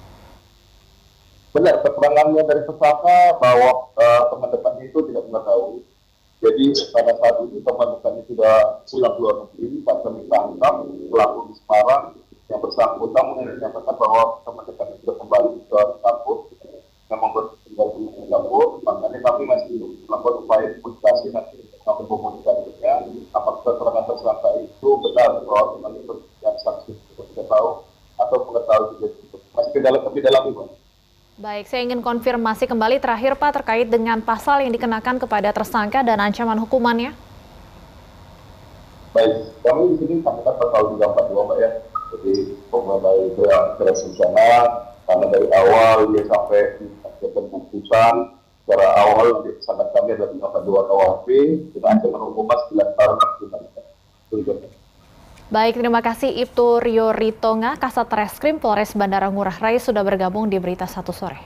Benar, keterangannya dari tersangka bahwa uh, teman dekatnya itu tidak mengetahui. Jadi pada saat itu teman dekatnya sudah pulang ke luar negeri, pas kami tangkap pelaku di Semarang yang bersangkutan menyampaikan bahwa teman dekatnya sudah kembali ke kampus, memang bertinggal di Singapura. Makanya kami masih melakukan upaya komunikasi nanti sampai komunikasinya. Apakah keterangan tersangka itu benar bahwa teman itu yang saksi tidak tahu atau mengetahui juga masih ke dalam lebih dalam itu. Baik, saya ingin konfirmasi kembali terakhir Pak terkait dengan pasal yang dikenakan kepada tersangka dan ancaman hukumannya. Baik, kami di sini sampaikan pasal tiga empat dua Mbak ya. Jadi mengenai keras bencana, karena dari awal dia sampai di pembukusan, secara awal sangat kami adalah tiga empat dua K U H P dengan ancaman hukuman sembilan tahun maksimal. Baik, terima kasih Ibtu Rio Ritonga, Kasat Reskrim Polres Bandara Ngurah Rai sudah bergabung di Berita Satu Sore.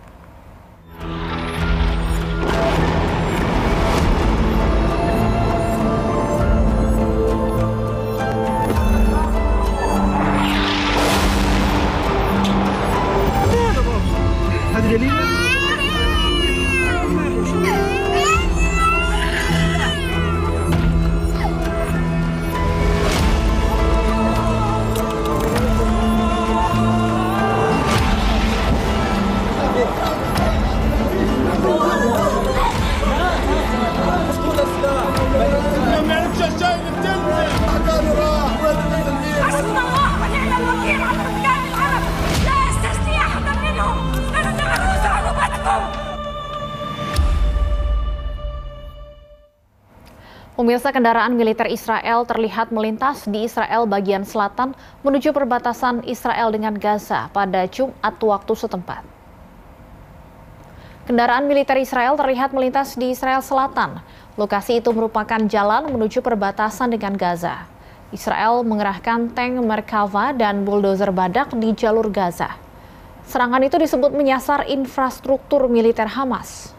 Pemirsa, kendaraan militer Israel terlihat melintas di Israel bagian selatan menuju perbatasan Israel dengan Gaza pada Jumat waktu setempat. Kendaraan militer Israel terlihat melintas di Israel Selatan. Lokasi itu merupakan jalan menuju perbatasan dengan Gaza. Israel mengerahkan tank Merkava dan bulldozer badak di jalur Gaza. Serangan itu disebut menyasar infrastruktur militer Hamas.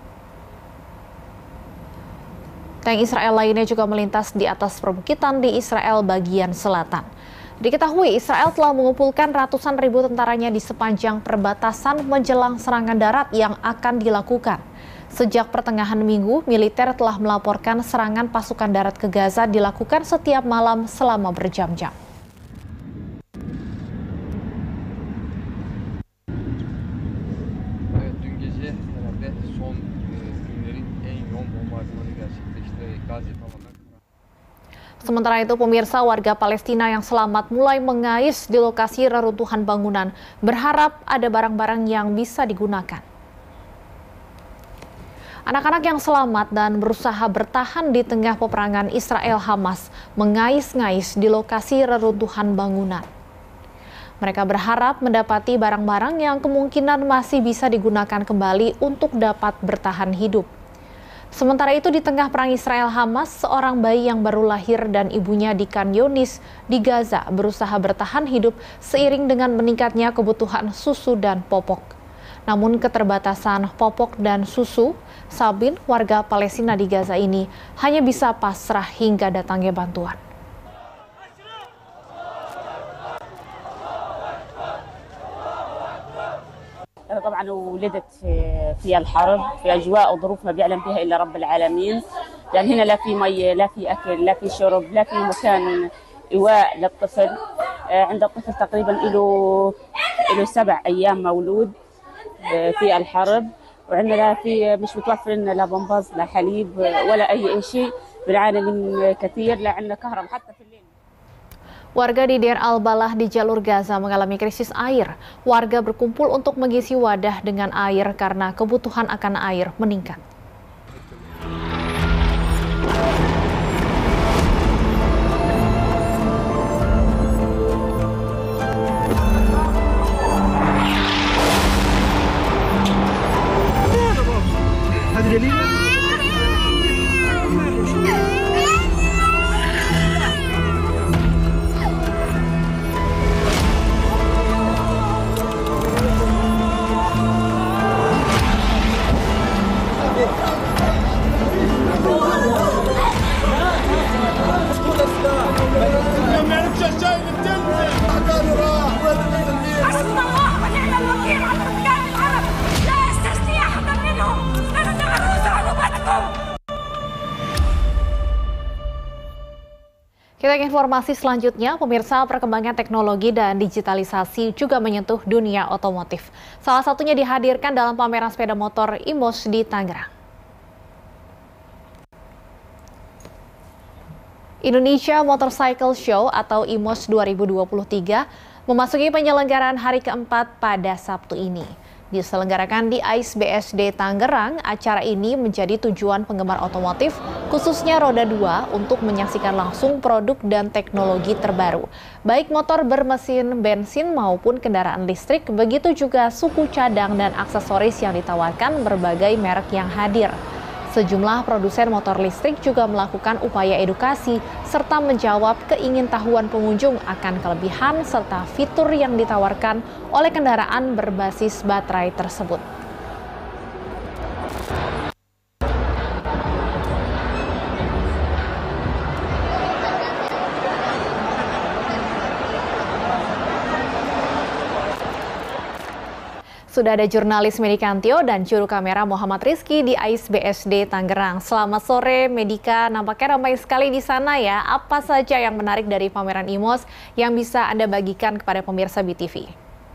Tank Israel lainnya juga melintas di atas perbukitan di Israel bagian selatan. Diketahui Israel telah mengumpulkan ratusan ribu tentaranya di sepanjang perbatasan menjelang serangan darat yang akan dilakukan. Sejak pertengahan minggu, militer telah melaporkan serangan pasukan darat ke Gaza dilakukan setiap malam selama berjam-jam. Sementara itu, pemirsa, warga Palestina yang selamat mulai mengais di lokasi reruntuhan bangunan, berharap ada barang-barang yang bisa digunakan. Anak-anak yang selamat dan berusaha bertahan di tengah peperangan Israel-Hamas mengais-ngais di lokasi reruntuhan bangunan. Mereka berharap mendapati barang-barang yang kemungkinan masih bisa digunakan kembali untuk dapat bertahan hidup. Sementara itu di tengah perang Israel-Hamas, seorang bayi yang baru lahir dan ibunya di Khan Yunis di Gaza berusaha bertahan hidup seiring dengan meningkatnya kebutuhan susu dan popok. Namun keterbatasan popok dan susu, Sabin, warga Palestina di Gaza ini, hanya bisa pasrah hingga datangnya bantuan. أنا طبعا ولدت في الحرب في أجواء وظروف ما بيعلم فيها إلا رب العالمين، لأن هنا لا في مي لا في أكل لا في شرب لا في مكان إيواء للطفل. عند الطفل تقريبا له له سبع أيام مولود في الحرب، وعندنا لا في مش متوفر لنا لا بمبز لا حليب ولا أي شيء، بنعاني من كثير، لا عندنا كهرباء حتى في الليل. Warga di Deir al-Balah di jalur Gaza mengalami krisis air. Warga berkumpul untuk mengisi wadah dengan air karena kebutuhan akan air meningkat. Kita ke informasi selanjutnya, pemirsa, perkembangan teknologi dan digitalisasi juga menyentuh dunia otomotif. Salah satunya dihadirkan dalam pameran sepeda motor I M O S di Tangerang. Indonesia Motorcycle Show atau I M O S dua ribu dua puluh tiga memasuki penyelenggaraan hari keempat pada Sabtu ini. Diselenggarakan di A I S B S D Tangerang, acara ini menjadi tujuan penggemar otomotif, khususnya roda dua, untuk menyaksikan langsung produk dan teknologi terbaru. Baik motor bermesin bensin maupun kendaraan listrik, begitu juga suku cadang dan aksesoris yang ditawarkan berbagai merek yang hadir. Sejumlah produsen motor listrik juga melakukan upaya edukasi serta menjawab keingintahuan pengunjung akan kelebihan serta fitur yang ditawarkan oleh kendaraan berbasis baterai tersebut. Sudah ada jurnalis Medikantio dan juru kamera Muhammad Rizky di A I S B S D Tangerang. Selamat sore, Medika. Nampaknya ramai sekali di sana ya. Apa saja yang menarik dari pameran I M O S yang bisa Anda bagikan kepada pemirsa B T V?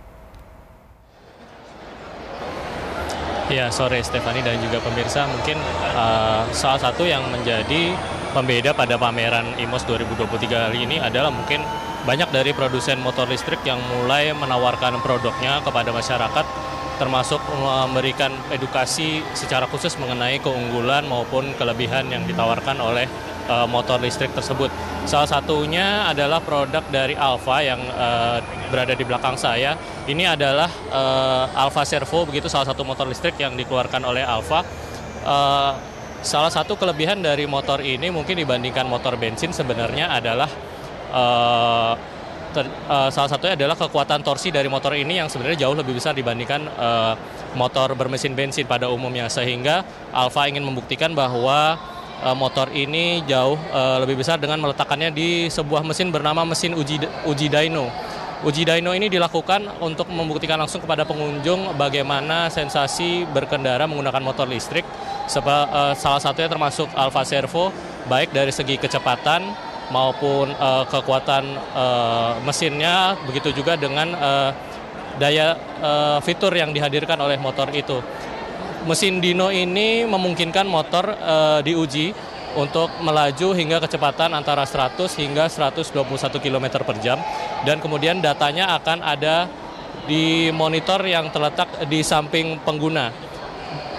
Ya, sore Stefani dan juga pemirsa. Mungkin uh, salah satu yang menjadi pembeda pada pameran I M O S dua ribu dua puluh tiga kali ini adalah mungkin banyak dari produsen motor listrik yang mulai menawarkan produknya kepada masyarakat, termasuk memberikan edukasi secara khusus mengenai keunggulan maupun kelebihan yang ditawarkan oleh uh, motor listrik tersebut. Salah satunya adalah produk dari Alfa yang uh, berada di belakang saya. Ini adalah uh, Alfa Servo, begitu salah satu motor listrik yang dikeluarkan oleh Alfa. Uh, salah satu kelebihan dari motor ini mungkin dibandingkan motor bensin sebenarnya adalah Uh, ter, uh, salah satunya adalah kekuatan torsi dari motor ini yang sebenarnya jauh lebih besar dibandingkan uh, motor bermesin bensin pada umumnya, sehingga Alfa ingin membuktikan bahwa uh, motor ini jauh uh, lebih besar dengan meletakkannya di sebuah mesin bernama mesin uji, uji dyno. Uji dyno ini dilakukan untuk membuktikan langsung kepada pengunjung bagaimana sensasi berkendara menggunakan motor listrik, Sepa, uh, salah satunya termasuk Alfa Servo, baik dari segi kecepatan maupun uh, kekuatan uh, mesinnya, begitu juga dengan uh, daya uh, fitur yang dihadirkan oleh motor itu. Mesin dyno ini memungkinkan motor uh, diuji untuk melaju hingga kecepatan antara seratus hingga seratus dua puluh satu kilometer per jam, dan kemudian datanya akan ada di monitor yang terletak di samping pengguna.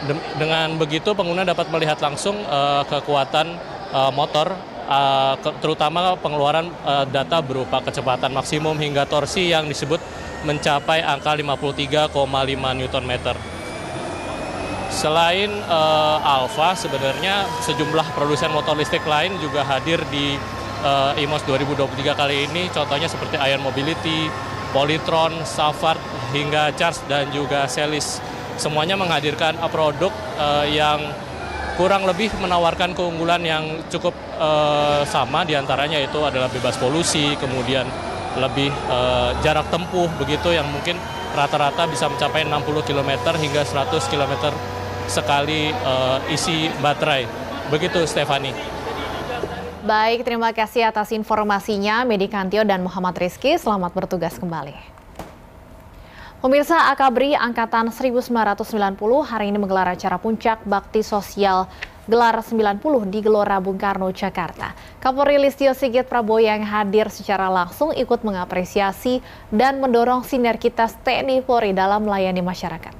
Dengan begitu pengguna dapat melihat langsung uh, kekuatan uh, motor, uh, ke, terutama pengeluaran uh, data berupa kecepatan maksimum hingga torsi yang disebut mencapai angka lima puluh tiga koma lima newton meter. Selain uh, Alfa, sebenarnya sejumlah produsen motor listrik lain juga hadir di uh, I M O S dua ribu dua puluh tiga kali ini, contohnya seperti Ion Mobility, Polytron, Savart, hingga Charge dan juga Celis. Semuanya menghadirkan produk uh, yang kurang lebih menawarkan keunggulan yang cukup uh, sama, diantaranya itu adalah bebas polusi, kemudian lebih uh, jarak tempuh begitu yang mungkin rata-rata bisa mencapai enam puluh kilometer hingga seratus kilometer sekali uh, isi baterai. Begitu Stefani. Baik, terima kasih atas informasinya Medi Kantio dan Muhammad Rizky. Selamat bertugas kembali. Pemirsa, Akabri Angkatan seribu sembilan ratus sembilan puluh hari ini menggelar acara puncak bakti sosial Gelar sembilan puluh di Gelora Bung Karno, Jakarta. Kapolri Listio Sigit Prabowo yang hadir secara langsung ikut mengapresiasi dan mendorong sinergitas T N I Polri dalam melayani masyarakat.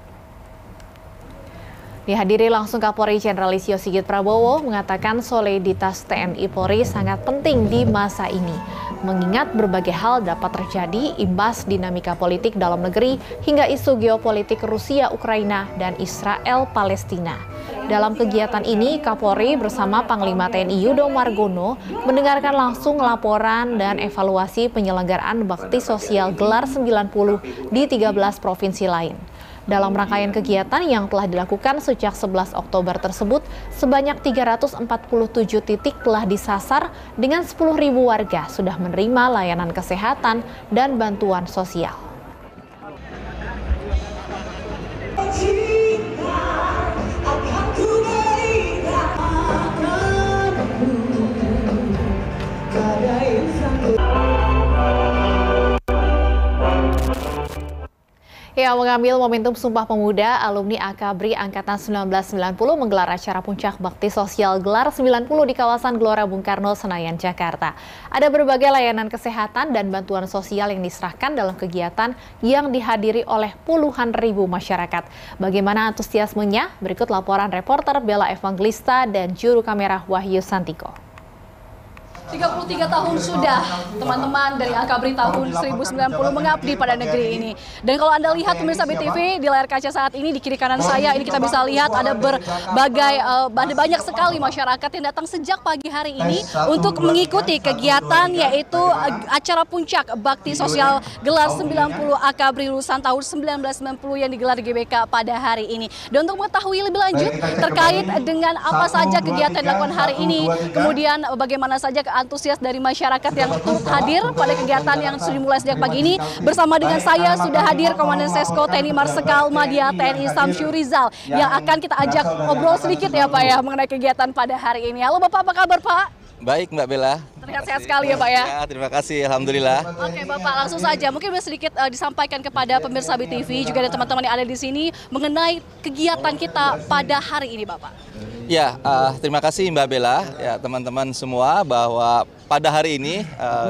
Dihadiri langsung Kapolri Jenderal Listio Sigit Prabowo mengatakan soliditas T N I Polri sangat penting di masa ini, mengingat berbagai hal dapat terjadi imbas dinamika politik dalam negeri hingga isu geopolitik Rusia, Ukraina, dan Israel, Palestina. Dalam kegiatan ini, Kapolri bersama Panglima T N I Yudo Margono mendengarkan langsung laporan dan evaluasi penyelenggaraan bakti sosial Gelar sembilan puluh di tiga belas provinsi lain. Dalam rangkaian kegiatan yang telah dilakukan sejak sebelas Oktober tersebut, sebanyak tiga ratus empat puluh tujuh titik telah disasar dengan sepuluh ribu warga sudah menerima layanan kesehatan dan bantuan sosial. Ya, mengambil momentum Sumpah Pemuda, alumni Akabri Angkatan seribu sembilan ratus sembilan puluh menggelar acara puncak bakti sosial Gelar sembilan puluh di kawasan Gelora Bung Karno, Senayan, Jakarta. Ada berbagai layanan kesehatan dan bantuan sosial yang diserahkan dalam kegiatan yang dihadiri oleh puluhan ribu masyarakat. Bagaimana antusiasmenya? Berikut laporan reporter Bella Evangelista dan juru kamera Wahyu Santiko. tiga puluh tiga tahun sudah teman-teman dari Akabri tahun seribu sembilan puluh mengabdi pada negeri ini. Dan kalau Anda lihat pemirsa B T V di layar kaca saat ini, di kiri kanan saya ini kita bisa lihat ada berbagai uh, ada banyak sekali masyarakat yang datang sejak pagi hari ini untuk mengikuti kegiatan yaitu uh, acara puncak bakti sosial Gelar sembilan puluh Akabri lulusan tahun seribu sembilan ratus sembilan puluh yang digelar di G B K pada hari ini. Dan untuk mengetahui lebih lanjut terkait dengan apa saja kegiatan yang dilakukan hari ini, kemudian bagaimana saja antusias dari masyarakat yang turut hadir pada kegiatan yang sudah dimulai sejak pagi ini. Bersama dengan saya sudah hadir Komandan Sesko T N I Marsikal Madya T N I Samsyu Rizal yang akan kita ajak ngobrol sedikit ya Pak ya mengenai kegiatan pada hari ini. Halo Bapak, apa kabar Pak? Baik Mbak Bella. Terlihat sehat sekali ya Pak ya. Ya, terima kasih, alhamdulillah. Oke Bapak, langsung saja mungkin bisa sedikit uh, disampaikan kepada pemirsa B T V juga ada teman-teman yang ada di sini mengenai kegiatan kita pada hari ini Bapak. Ya, uh, terima kasih Mbak Bella, ya teman-teman semua, bahwa pada hari ini uh,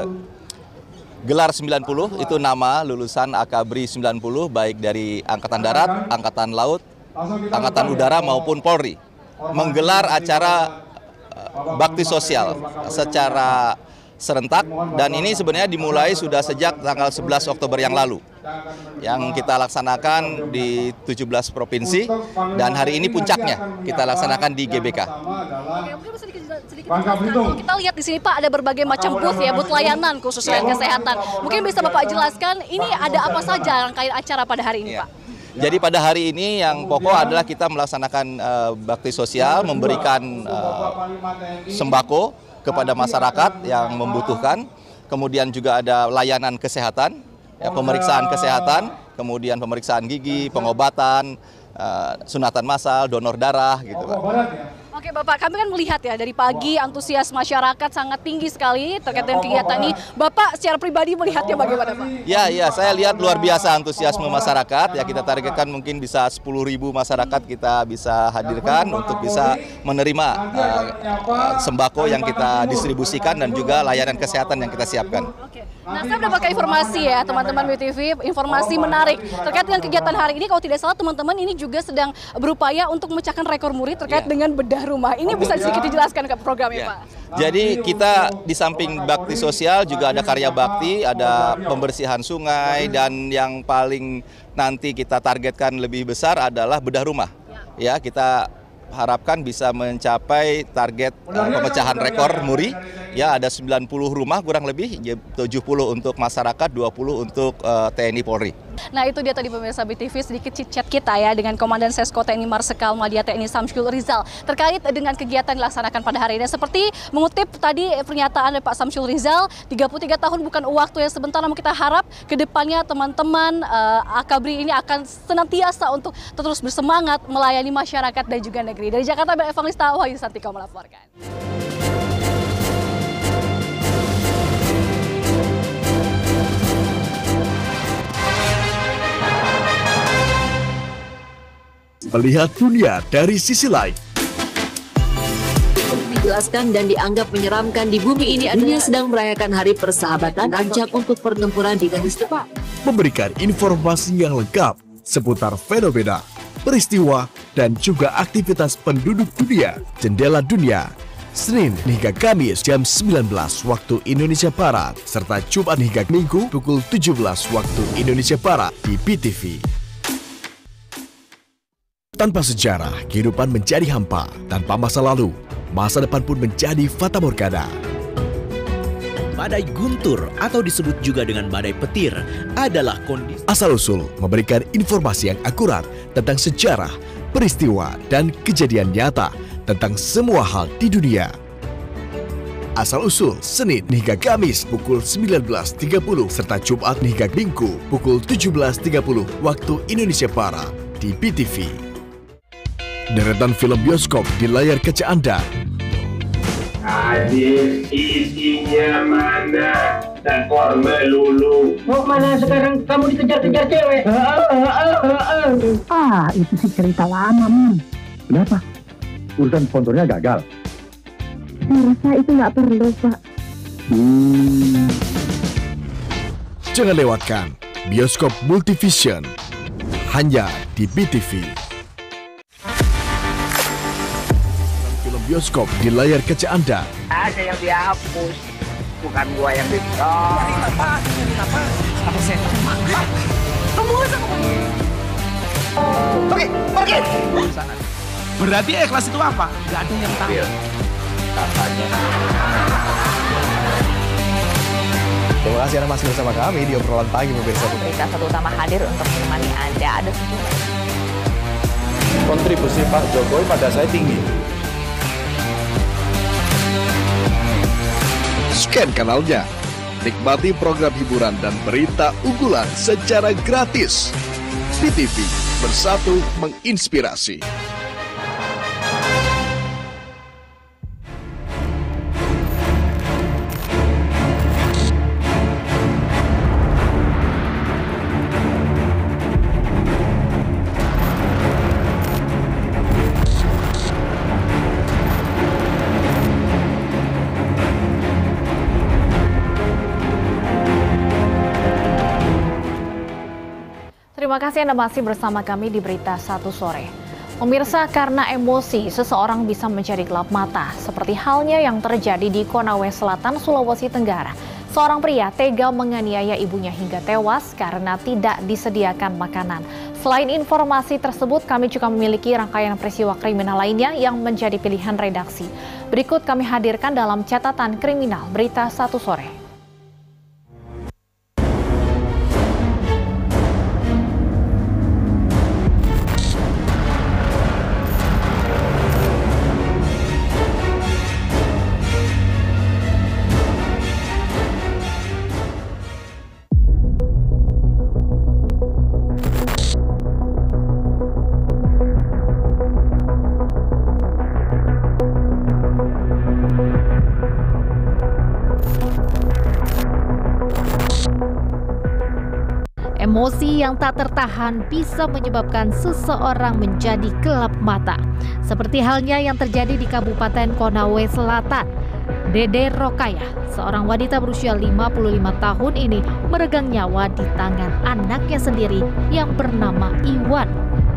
Gelar sembilan puluh itu nama lulusan Akabri sembilan puluh baik dari Angkatan Darat, Angkatan Laut, Angkatan Udara maupun Polri menggelar acara uh, bakti sosial secara serentak, dan ini sebenarnya dimulai sudah sejak tanggal sebelas Oktober yang lalu yang kita laksanakan di tujuh belas provinsi, dan hari ini puncaknya kita laksanakan di G B K. Kalau kita lihat di sini Pak ada berbagai macam booth ya, booth layanan khusus layanan kesehatan. Mungkin bisa Bapak jelaskan ini ada apa saja rangkaian acara pada hari ini Pak? Jadi pada hari ini yang pokok adalah kita melaksanakan uh, bakti sosial, memberikan uh, sembako kepada masyarakat yang membutuhkan, kemudian juga ada layanan kesehatan, ya, pemeriksaan kesehatan, kemudian pemeriksaan gigi, pengobatan, uh, sunatan massal, donor darah, gitu Pak. Oke Bapak, kami kan melihat ya dari pagi antusias masyarakat sangat tinggi sekali terkait dengan kegiatan ini. Bapak secara pribadi melihatnya bagaimana Pak? Ya, ya, saya lihat luar biasa antusiasme masyarakat. Ya, kita targetkan mungkin bisa sepuluh ribu masyarakat kita bisa hadirkan untuk bisa menerima uh, uh, sembako yang kita distribusikan dan juga layanan kesehatan yang kita siapkan. Oke. Nah, saya udah pakai informasi ya teman-teman B T V, informasi menarik terkait dengan kegiatan hari ini. Kalau tidak salah teman-teman ini juga sedang berupaya untuk memecahkan rekor muri terkait yeah. dengan bedah rumah. Ini bisa sedikit dijelaskan ke programnya yeah. Pak? Jadi kita di samping bakti sosial juga ada karya bakti, ada pembersihan sungai, dan yang paling nanti kita targetkan lebih besar adalah bedah rumah. Ya, kita harapkan bisa mencapai target uh, pemecahan rekor muri. Ya, ada sembilan puluh rumah kurang lebih, tujuh puluh untuk masyarakat, dua puluh untuk uh, T N I Polri. Nah, itu dia tadi pemirsa B T V sedikit chit-chat kita ya dengan Komandan Sesko T N I Marsikal Madya T N I Samsyul Rizal terkait dengan kegiatan dilaksanakan pada hari ini. Seperti mengutip tadi pernyataan dari Pak Samsyul Rizal, tiga puluh tiga tahun bukan waktu yang sebentar, namun kita harap ke depannya teman-teman uh, Akabri ini akan senantiasa untuk terus bersemangat melayani masyarakat dan juga negeri. Dari Jakarta, Evangelista Wahyu Santika melaporkan. Melihat dunia dari sisi lain. Dijelaskan dan dianggap menyeramkan di bumi ini, dunia sedang merayakan Hari Persahabatan, ajak untuk pertempuran di garis depan. Memberikan informasi yang lengkap seputar fenomena, peristiwa, dan juga aktivitas penduduk dunia. Jendela Dunia, Senin hingga Kamis jam sembilan belas waktu Indonesia Barat, serta Jumat hingga Minggu pukul tujuh belas waktu Indonesia Barat di B T V. Tanpa sejarah, kehidupan menjadi hampa. Tanpa masa lalu, masa depan pun menjadi fata morgana. Badai guntur atau disebut juga dengan badai petir adalah kondisi asal-usul memberikan informasi yang akurat tentang sejarah, peristiwa, dan kejadian nyata tentang semua hal di dunia. Asal-usul Senin hingga Kamis pukul sembilan belas tiga puluh serta Jumat hingga Minggu pukul tujuh belas tiga puluh waktu Indonesia Barat di B T V. Deretan film bioskop di layar kaca Anda. Hadir isinya mana? Tekor melulu. Mau mana sekarang kamu dikejar-kejar cewek? Ah, itu sih cerita lama, Mam. Kenapa? Urusan sponsornya gagal. Saya rasa itu nggak perlu, Pak. Hmm. Jangan lewatkan bioskop Multivision hanya di B T V. Bioskop di layar kaca Anda. Ada yang dihapus, bukan gua yang dicor. Ini apa? Ini apa? Apa setan? Kamu sama kamu. Pergi, pergi. Berarti ikhlas itu apa? Gak ada yang tahu. Katanya. Terima kasih Anda masih bersama kami di obrolan pagi pemirsa. Berita satu utama hadir untuk menemani Anda. Ada sejumlah kontribusi Pak Jokowi pada saya tinggi. Scan kanalnya, nikmati program hiburan dan berita unggulan secara gratis. B T V, bersatu menginspirasi. Terima kasih Anda masih bersama kami di Berita Satu Sore. Pemirsa, karena emosi, seseorang bisa menjadi gelap mata. Seperti halnya yang terjadi di Konawe Selatan, Sulawesi Tenggara. Seorang pria tega menganiaya ibunya hingga tewas karena tidak disediakan makanan. Selain informasi tersebut, kami juga memiliki rangkaian peristiwa kriminal lainnya yang menjadi pilihan redaksi. Berikut kami hadirkan dalam catatan kriminal Berita Satu Sore. Emosi yang tak tertahan bisa menyebabkan seseorang menjadi gelap mata. Seperti halnya yang terjadi di Kabupaten Konawe Selatan. Dede Rokayah, seorang wanita berusia lima puluh lima tahun ini meregang nyawa di tangan anaknya sendiri yang bernama Iwan.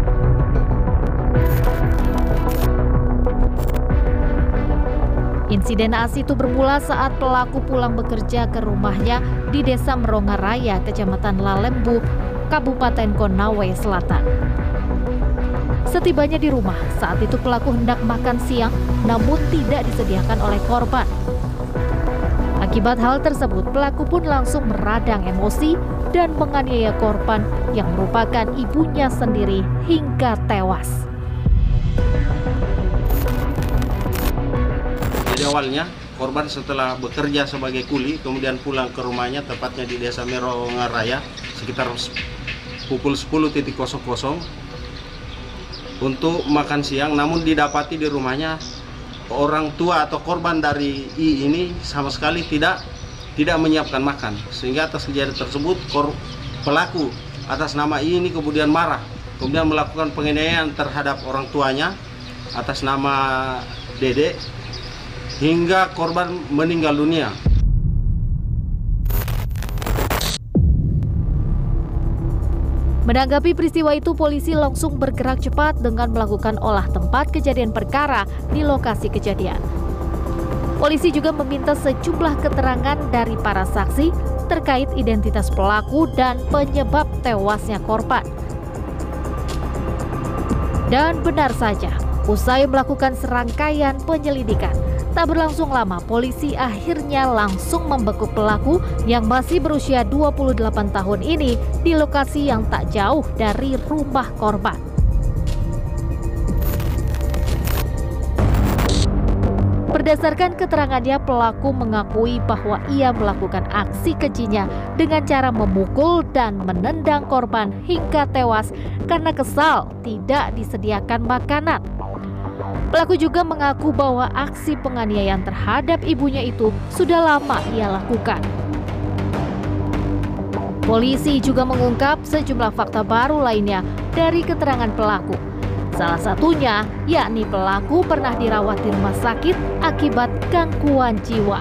Insiden naas itu bermula saat pelaku pulang bekerja ke rumahnya di Desa Merongaraya, Kecamatan Lalembu, Kabupaten Konawe Selatan. Setibanya di rumah, saat itu pelaku hendak makan siang namun tidak disediakan oleh korban. Akibat hal tersebut, pelaku pun langsung meradang emosi dan menganiaya korban yang merupakan ibunya sendiri hingga tewas. Jadi awalnya korban setelah bekerja sebagai kuli kemudian pulang ke rumahnya tepatnya di Desa Merongaraya sekitar pukul sepuluh untuk makan siang, namun didapati di rumahnya orang tua atau korban dari I ini sama sekali tidak tidak menyiapkan makan, sehingga atas kejadian tersebut kor, pelaku atas nama I ini kemudian marah, kemudian melakukan penganiayaan terhadap orang tuanya atas nama Dede hingga korban meninggal dunia. Menanggapi peristiwa itu, polisi langsung bergerak cepat dengan melakukan olah tempat kejadian perkara di lokasi kejadian. Polisi juga meminta sejumlah keterangan dari para saksi terkait identitas pelaku dan penyebab tewasnya korban. Dan benar saja, usai melakukan serangkaian penyelidikan, tak berlangsung lama, polisi akhirnya langsung membekuk pelaku yang masih berusia dua puluh delapan tahun ini di lokasi yang tak jauh dari rumah korban. Berdasarkan keterangannya, pelaku mengakui bahwa ia melakukan aksi kejinya dengan cara memukul dan menendang korban hingga tewas karena kesal tidak disediakan makanan. Pelaku juga mengaku bahwa aksi penganiayaan terhadap ibunya itu sudah lama ia lakukan. Polisi juga mengungkap sejumlah fakta baru lainnya dari keterangan pelaku. Salah satunya yakni pelaku pernah dirawat di rumah sakit akibat gangguan jiwa.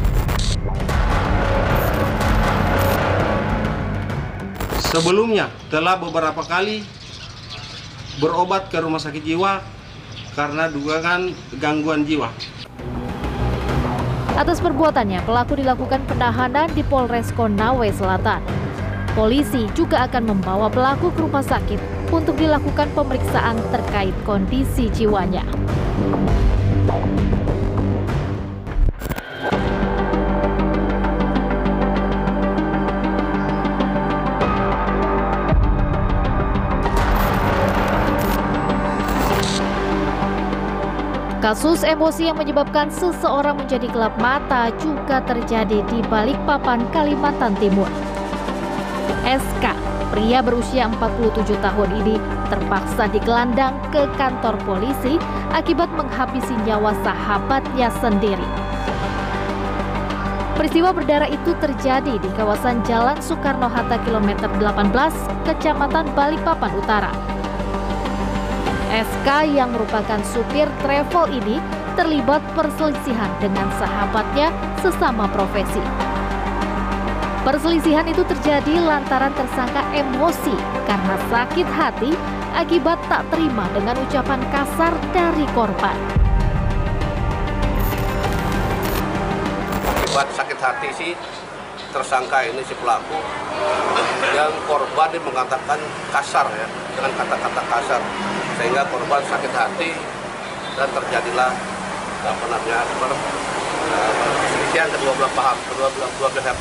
Sebelumnya telah beberapa kali berobat ke rumah sakit jiwa karena dugaan gangguan jiwa. Atas perbuatannya, pelaku dilakukan penahanan di Polres Konawe Selatan. Polisi juga akan membawa pelaku ke rumah sakit untuk dilakukan pemeriksaan terkait kondisi jiwanya. Kasus emosi yang menyebabkan seseorang menjadi gelap mata juga terjadi di Balikpapan, Kalimantan Timur. S K, pria berusia empat puluh tujuh tahun ini, terpaksa digelandang ke kantor polisi akibat menghabisi nyawa sahabatnya sendiri. Peristiwa berdarah itu terjadi di kawasan Jalan Soekarno-Hatta kilometer delapan belas, Kecamatan Balikpapan Utara. S K yang merupakan supir travel ini terlibat perselisihan dengan sahabatnya sesama profesi. Perselisihan itu terjadi lantaran tersangka emosi karena sakit hati akibat tak terima dengan ucapan kasar dari korban. Akibat sakit hati sih tersangka ini si pelaku yang korban dia mengatakan kasar ya, dengan kata-kata kasar sehingga korban sakit hati dan terjadilah apa namanya perselisihan kedua belah paham kedua belah dua pihak.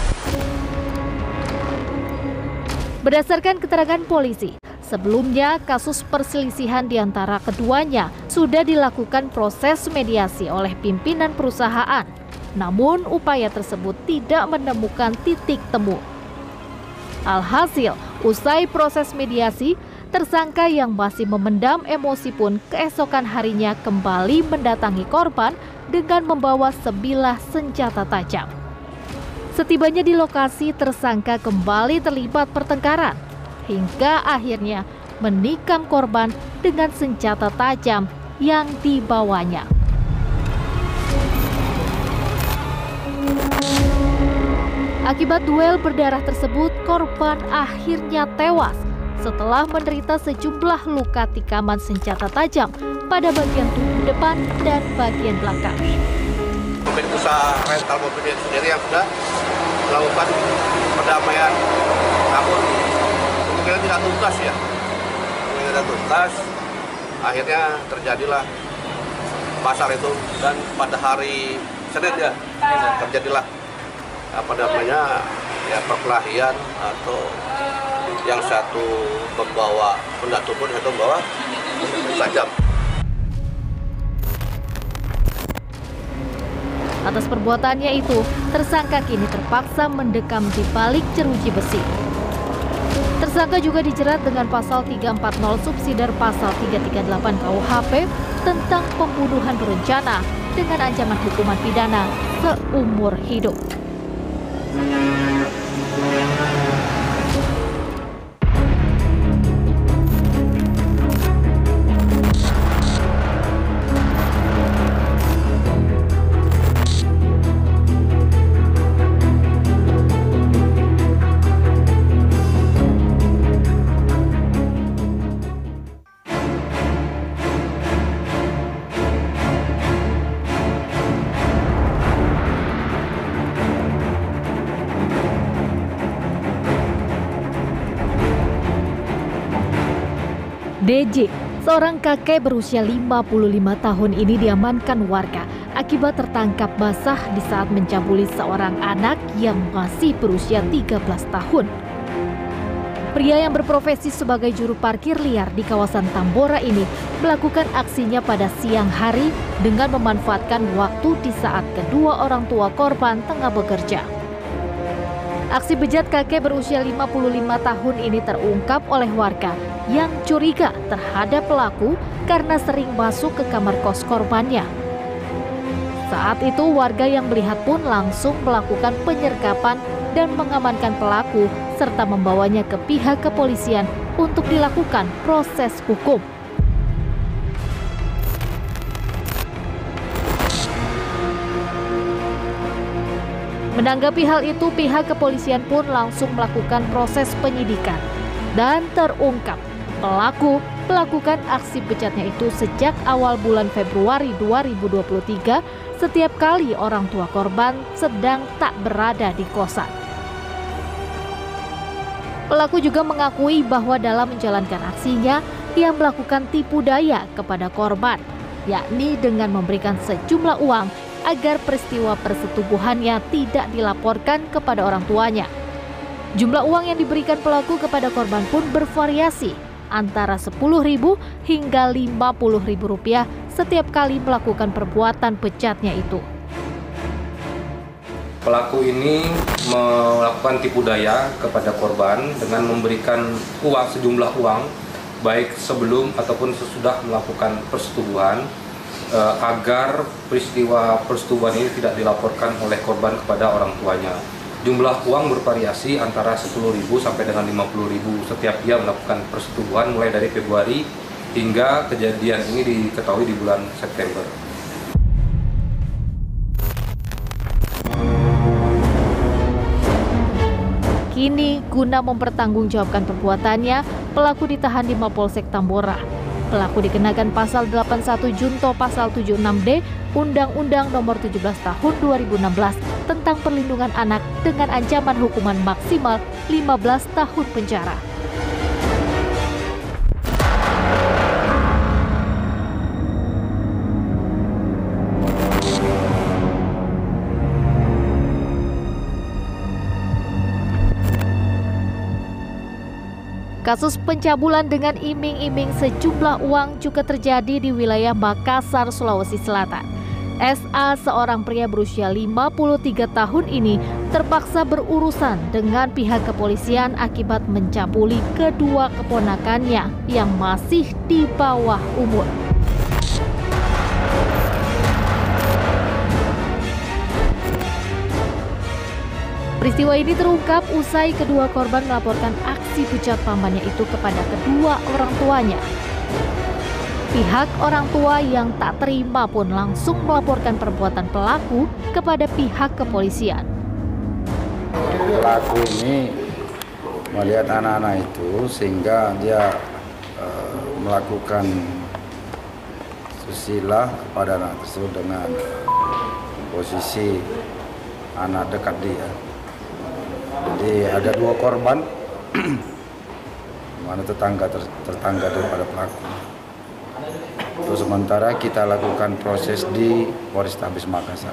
Berdasarkan keterangan polisi, sebelumnya kasus perselisihan di antara keduanya sudah dilakukan proses mediasi oleh pimpinan perusahaan. Namun upaya tersebut tidak menemukan titik temu. Alhasil, usai proses mediasi, tersangka yang masih memendam emosi pun keesokan harinya kembali mendatangi korban dengan membawa sebilah senjata tajam. Setibanya di lokasi, tersangka kembali terlibat pertengkaran hingga akhirnya menikam korban dengan senjata tajam yang dibawanya. Akibat duel berdarah tersebut, korban akhirnya tewas setelah menderita sejumlah luka tikaman senjata tajam pada bagian tubuh depan dan bagian belakang. Pemilik usaha rental mobil sendiri yang sudah melakukan perdamaian, namun mungkin tidak tuntas ya, mungkin tidak tuntas, akhirnya terjadilah pasar itu, dan pada hari Senin ya terjadilah apa namanya ya perkelahian, atau yang satu membawa benda tumpul, yang satu membawa tajam. Atas perbuatannya itu, tersangka kini terpaksa mendekam di balik jeruji besi. Tersangka juga dijerat dengan pasal tiga empat nol subsidiar pasal tiga tiga delapan K U H P tentang pembunuhan berencana dengan ancaman hukuman pidana seumur hidup. D J, seorang kakek berusia lima puluh lima tahun ini diamankan warga akibat tertangkap basah di saat mencabuli seorang anak yang masih berusia tiga belas tahun. Pria yang berprofesi sebagai juru parkir liar di kawasan Tambora ini melakukan aksinya pada siang hari dengan memanfaatkan waktu di saat kedua orang tua korban tengah bekerja. Aksi bejat kakek berusia lima puluh lima tahun ini terungkap oleh warga yang curiga terhadap pelaku karena sering masuk ke kamar kos korbannya. Saat itu warga yang melihat pun langsung melakukan penyergapan dan mengamankan pelaku serta membawanya ke pihak kepolisian untuk dilakukan proses hukum. Menanggapi hal itu, pihak kepolisian pun langsung melakukan proses penyidikan dan terungkap pelaku melakukan aksi bejatnya itu sejak awal bulan Februari dua ribu dua puluh tiga setiap kali orang tua korban sedang tak berada di kosan. Pelaku juga mengakui bahwa dalam menjalankan aksinya, ia melakukan tipu daya kepada korban, yakni dengan memberikan sejumlah uang agar peristiwa persetubuhannya tidak dilaporkan kepada orang tuanya. Jumlah uang yang diberikan pelaku kepada korban pun bervariasi antara sepuluh ribu hingga lima puluh ribu rupiah setiap kali melakukan perbuatan bejatnya itu. Pelaku ini melakukan tipu daya kepada korban dengan memberikan uang sejumlah uang baik sebelum ataupun sesudah melakukan persetubuhan eh, agar peristiwa persetubuhan ini tidak dilaporkan oleh korban kepada orang tuanya. Jumlah uang bervariasi antara sepuluh ribu sampai dengan lima puluh ribu setiap dia melakukan persetubuhan mulai dari Februari hingga kejadian ini diketahui di bulan September. Kini, guna mempertanggungjawabkan perbuatannya, pelaku ditahan di Mapolsek Tambora. Pelaku dikenakan pasal delapan puluh satu Junto pasal tujuh puluh enam D Undang-Undang Nomor tujuh belas Tahun dua ribu enam belas tentang perlindungan anak dengan ancaman hukuman maksimal lima belas tahun penjara. Kasus pencabulan dengan iming-iming sejumlah uang juga terjadi di wilayah Makassar, Sulawesi Selatan. S A, seorang pria berusia lima puluh tiga tahun ini, terpaksa berurusan dengan pihak kepolisian akibat mencabuli kedua keponakannya yang masih di bawah umur. Peristiwa ini terungkap usai kedua korban melaporkan aksi bejat pamannya itu kepada kedua orang tuanya. Pihak orang tua yang tak terima pun langsung melaporkan perbuatan pelaku kepada pihak kepolisian. pelaku ini melihat anak-anak itu sehingga dia uh, melakukan susila kepada anak tersebut dengan posisi anak dekat dia. Jadi ada dua korban, mana tetangga ter, tetangga daripada pelaku. Untuk sementara kita lakukan proses di Polrestabes Makassar.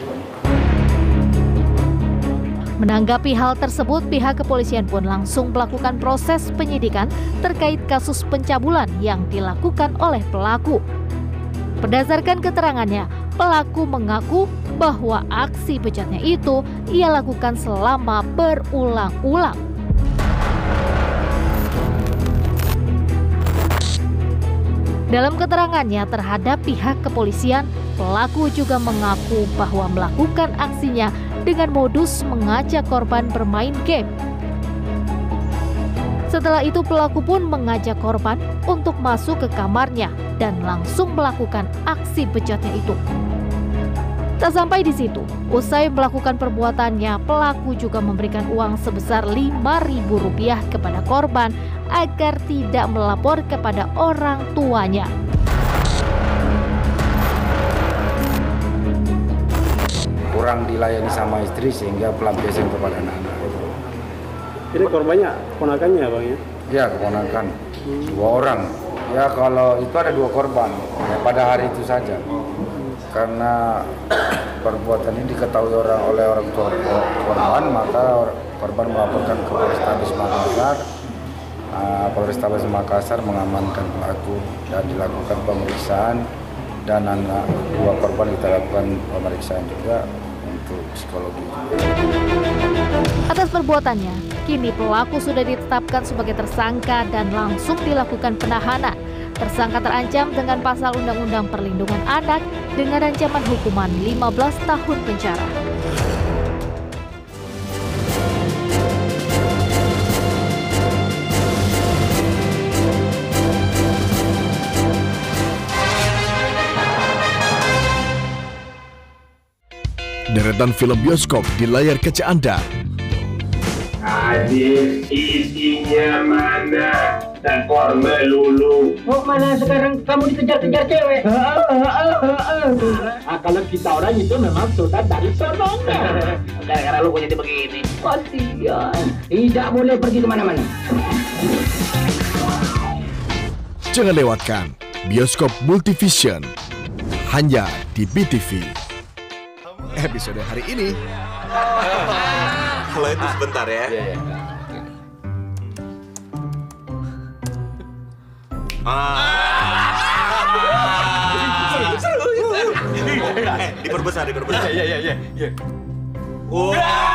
Menanggapi hal tersebut, pihak kepolisian pun langsung melakukan proses penyidikan terkait kasus pencabulan yang dilakukan oleh pelaku. Berdasarkan keterangannya, pelaku mengaku bahwa aksi bejatnya itu ia lakukan selama berulang-ulang. Dalam keterangannya terhadap pihak kepolisian, pelaku juga mengaku bahwa melakukan aksinya dengan modus mengajak korban bermain game. Setelah itu pelaku pun mengajak korban untuk masuk ke kamarnya dan langsung melakukan aksi bejatnya itu. Tak sampai di situ, usai melakukan perbuatannya, pelaku juga memberikan uang sebesar lima ribu rupiah kepada korban agar tidak melapor kepada orang tuanya. Kurang dilayani sama istri sehingga pelampiasan kepada anak-anak. Ini korbannya keponakannya bang ya? Ya keponakan, dua orang. Ya kalau itu ada dua korban ya, pada hari itu saja. Karena perbuatan ini diketahui orang oleh orang tua korban, maka korban melaporkan ke Polrestabes Makassar. Uh, Polrestabes Makassar mengamankan pelaku dan dilakukan pemeriksaan, dan anak dua korban kita lakukan pemeriksaan juga untuk psikologi. Atas perbuatannya, kini pelaku sudah ditetapkan sebagai tersangka dan langsung dilakukan penahanan. Tersangka terancam dengan pasal Undang-Undang Perlindungan Anak dengan ancaman hukuman lima belas tahun penjara. Deretan film bioskop di layar kaca Anda. Hadir isinya mana? Tekor melulu. Mau mana sekarang kamu dikejar-kejar cewek? Ah, kalau kita orang itu memang sudah dari sononya. Gara-gara lu kok jadi begini. Kasihan. Tidak boleh pergi kemana-mana. Jangan lewatkan bioskop Multivision hanya di B T V. Episode hari ini. Kalau itu sebentar ya. Iya, iya. Ah. Eh, diperbesar, diperbesar. Iya, iya, iya, iya. Wow.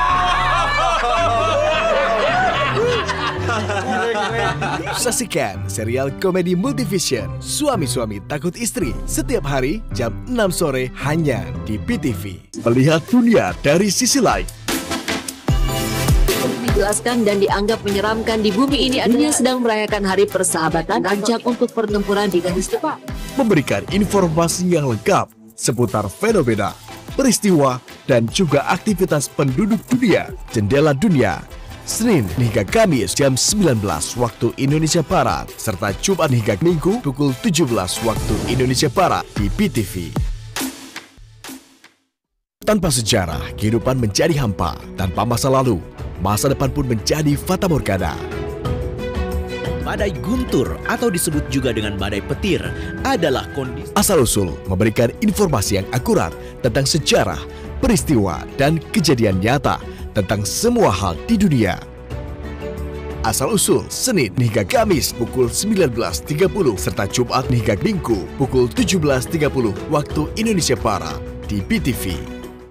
Saksikan serial komedi Multivision Suami-suami takut istri setiap hari jam enam sore hanya di B T V. Melihat dunia dari sisi lain. Dijelaskan dan dianggap menyeramkan di bumi ini adanya sedang merayakan hari persahabatan, ajak untuk pertempuran di garis depan. Memberikan informasi yang lengkap seputar fenomena, peristiwa, dan juga aktivitas penduduk dunia. Jendela Dunia, Senin hingga Kamis jam sembilan belas waktu Indonesia Barat, serta Jumat hingga Minggu pukul tujuh belas waktu Indonesia Barat di B T V. Tanpa sejarah, kehidupan menjadi hampa. Tanpa masa lalu, masa depan pun menjadi fata morgana. Badai guntur atau disebut juga dengan badai petir adalah kondisi asal-usul memberikan informasi yang akurat tentang sejarah, peristiwa, dan kejadian nyata tentang semua hal di dunia. Asal-usul Senin hingga Kamis pukul sembilan belas tiga puluh serta Jumat hingga Minggu pukul tujuh belas tiga puluh waktu Indonesia Barat di B T V.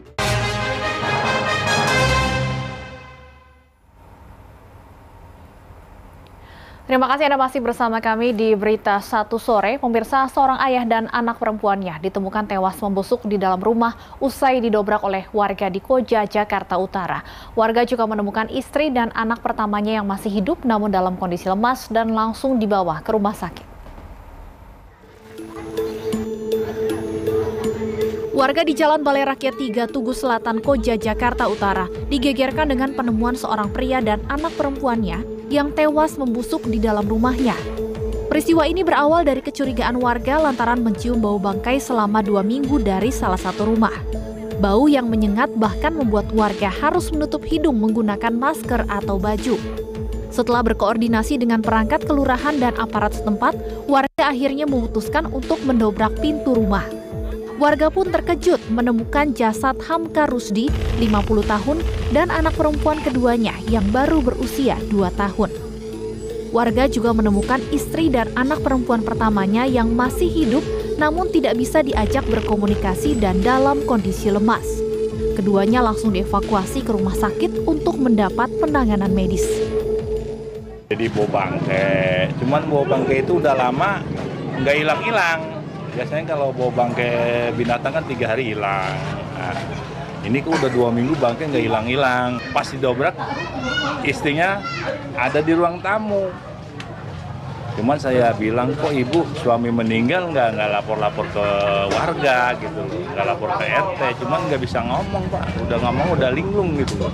Terima kasih Anda masih bersama kami di Berita Satu Sore. Pemirsa, seorang ayah dan anak perempuannya ditemukan tewas membusuk di dalam rumah usai didobrak oleh warga di Koja, Jakarta Utara. Warga juga menemukan istri dan anak pertamanya yang masih hidup namun dalam kondisi lemas dan langsung dibawa ke rumah sakit. Warga di Jalan Balai Rakyat tiga Tugu Selatan, Koja, Jakarta Utara digegerkan dengan penemuan seorang pria dan anak perempuannya yang tewas membusuk di dalam rumahnya. Peristiwa ini berawal dari kecurigaan warga lantaran mencium bau bangkai selama dua minggu dari salah satu rumah. Bau yang menyengat bahkan membuat warga harus menutup hidung menggunakan masker atau baju. Setelah berkoordinasi dengan perangkat kelurahan dan aparat setempat, warga akhirnya memutuskan untuk mendobrak pintu rumah. Warga pun terkejut menemukan jasad Hamka Rusdi, lima puluh tahun, dan anak perempuan keduanya yang baru berusia dua tahun. Warga juga menemukan istri dan anak perempuan pertamanya yang masih hidup namun tidak bisa diajak berkomunikasi dan dalam kondisi lemas. Keduanya langsung dievakuasi ke rumah sakit untuk mendapat penanganan medis. Jadi bau bangkai, cuman bau bangkai itu udah lama nggak hilang-hilang. Biasanya kalau bau bangkai binatang kan tiga hari hilang. Nah, ini kok udah dua minggu bangkai nggak hilang-hilang. Pas didobrak, istrinya ada di ruang tamu. Cuman saya bilang, kok ibu suami meninggal nggak nggak lapor-lapor ke warga gitu, nggak lapor ke R T. Cuman nggak bisa ngomong pak, udah ngomong udah linglung gitu.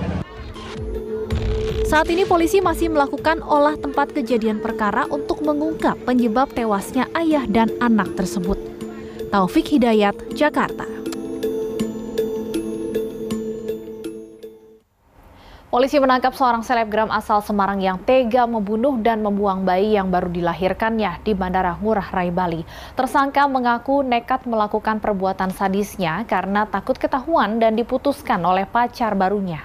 Saat ini polisi masih melakukan olah tempat kejadian perkara untuk mengungkap penyebab tewasnya ayah dan anak tersebut. Taufik Hidayat, Jakarta. Polisi menangkap seorang selebgram asal Semarang yang tega membunuh dan membuang bayi yang baru dilahirkannya di Bandara Ngurah Rai, Bali. Tersangka mengaku nekat melakukan perbuatan sadisnya karena takut ketahuan dan diputuskan oleh pacar barunya.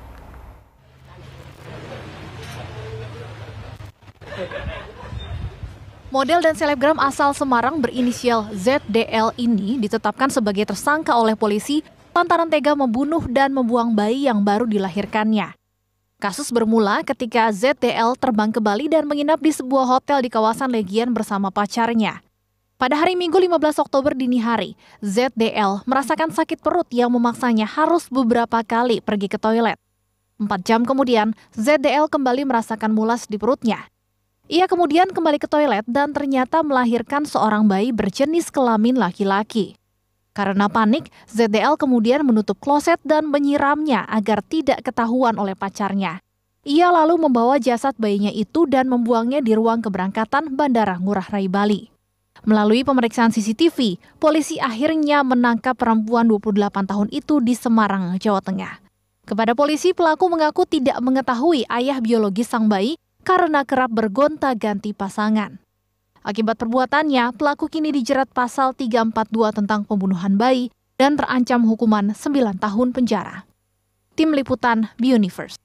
Model dan selebgram asal Semarang berinisial Z D L ini ditetapkan sebagai tersangka oleh polisi lantaran tega membunuh dan membuang bayi yang baru dilahirkannya. Kasus bermula ketika Z D L terbang ke Bali dan menginap di sebuah hotel di kawasan Legian bersama pacarnya. Pada hari Minggu lima belas Oktober dini hari, Z D L merasakan sakit perut yang memaksanya harus beberapa kali pergi ke toilet. Empat jam kemudian, Z D L kembali merasakan mulas di perutnya. Ia kemudian kembali ke toilet dan ternyata melahirkan seorang bayi berjenis kelamin laki-laki. Karena panik, Z D L kemudian menutup kloset dan menyiramnya agar tidak ketahuan oleh pacarnya. Ia lalu membawa jasad bayinya itu dan membuangnya di ruang keberangkatan Bandara Ngurah Rai, Bali. Melalui pemeriksaan C C T V, polisi akhirnya menangkap perempuan dua puluh delapan tahun itu di Semarang, Jawa Tengah. Kepada polisi, pelaku mengaku tidak mengetahui ayah biologis sang bayi karena kerap bergonta-ganti pasangan. Akibat perbuatannya, pelaku kini dijerat pasal tiga empat dua tentang pembunuhan bayi dan terancam hukuman sembilan tahun penjara. Tim Liputan Buniverse.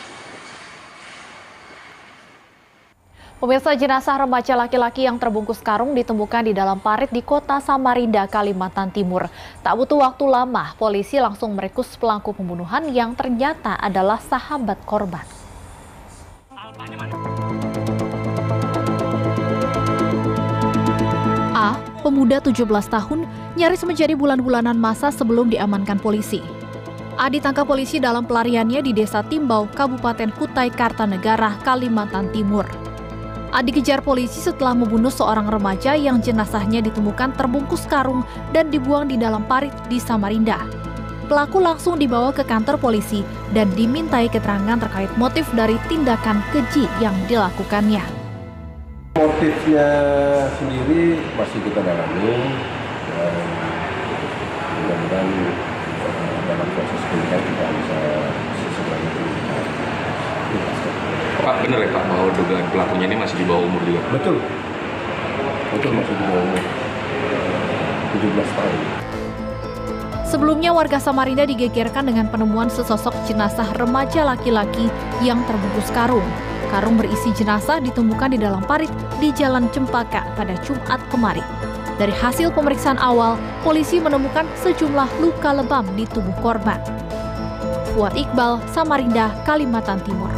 Pemirsa, jenazah remaja laki-laki yang terbungkus karung ditemukan di dalam parit di kota Samarinda, Kalimantan Timur. Tak butuh waktu lama, polisi langsung meringkus pelaku pembunuhan yang ternyata adalah sahabat korban. A, pemuda tujuh belas tahun, nyaris menjadi bulan-bulanan masa sebelum diamankan polisi. A ditangkap polisi dalam pelariannya di Desa Timbau, Kabupaten Kutai Kartanegara, Kalimantan Timur. A dikejar polisi setelah membunuh seorang remaja yang jenazahnya ditemukan terbungkus karung dan dibuang di dalam parit di Samarinda. Pelaku langsung dibawa ke kantor polisi dan dimintai keterangan terkait motif dari tindakan keji yang dilakukannya. Motifnya sendiri masih kita dalami dan mudah-mudahan dalam proses penyidikan kita bisa segera itu. Pak, benar ya Pak bahwa dugaan pelakunya ini masih di bawah umur juga? Betul. Betul, masih di bawah umur tujuh belas tahun. Sebelumnya warga Samarinda digegerkan dengan penemuan sesosok jenazah remaja laki-laki yang terbungkus karung. Karung berisi jenazah ditemukan di dalam parit di Jalan Cempaka pada Jumat kemarin. Dari hasil pemeriksaan awal, polisi menemukan sejumlah luka lebam di tubuh korban. Fuad Iqbal, Samarinda, Kalimantan Timur.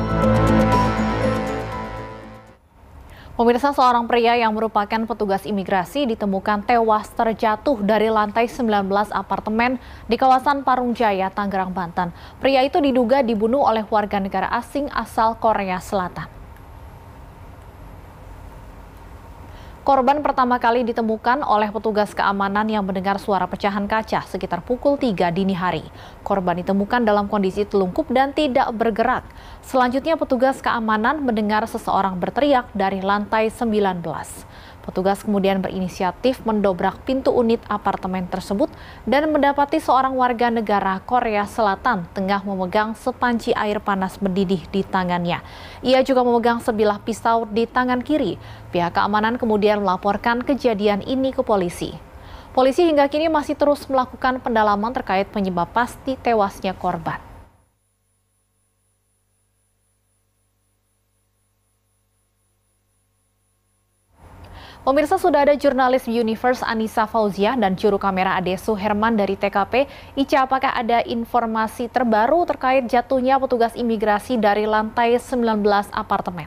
Pemirsa, seorang pria yang merupakan petugas imigrasi ditemukan tewas terjatuh dari lantai sembilan belas apartemen di kawasan Parung Jaya, Tangerang, Banten. Pria itu diduga dibunuh oleh warga negara asing asal Korea Selatan. Korban pertama kali ditemukan oleh petugas keamanan yang mendengar suara pecahan kaca sekitar pukul tiga dini hari. Korban ditemukan dalam kondisi telungkup dan tidak bergerak. Selanjutnya petugas keamanan mendengar seseorang berteriak dari lantai sembilan belas. Petugas kemudian berinisiatif mendobrak pintu unit apartemen tersebut dan mendapati seorang warga negara Korea Selatan tengah memegang sepanci air panas mendidih di tangannya. Ia juga memegang sebilah pisau di tangan kiri. Pihak keamanan kemudian melaporkan kejadian ini ke polisi. Polisi hingga kini masih terus melakukan pendalaman terkait penyebab pasti tewasnya korban. Pemirsa, sudah ada jurnalis Universe Anissa Fauziah dan juru kamera Ade Suherman dari T K P. Ica, apakah ada informasi terbaru terkait jatuhnya petugas imigrasi dari lantai sembilan belas apartemen?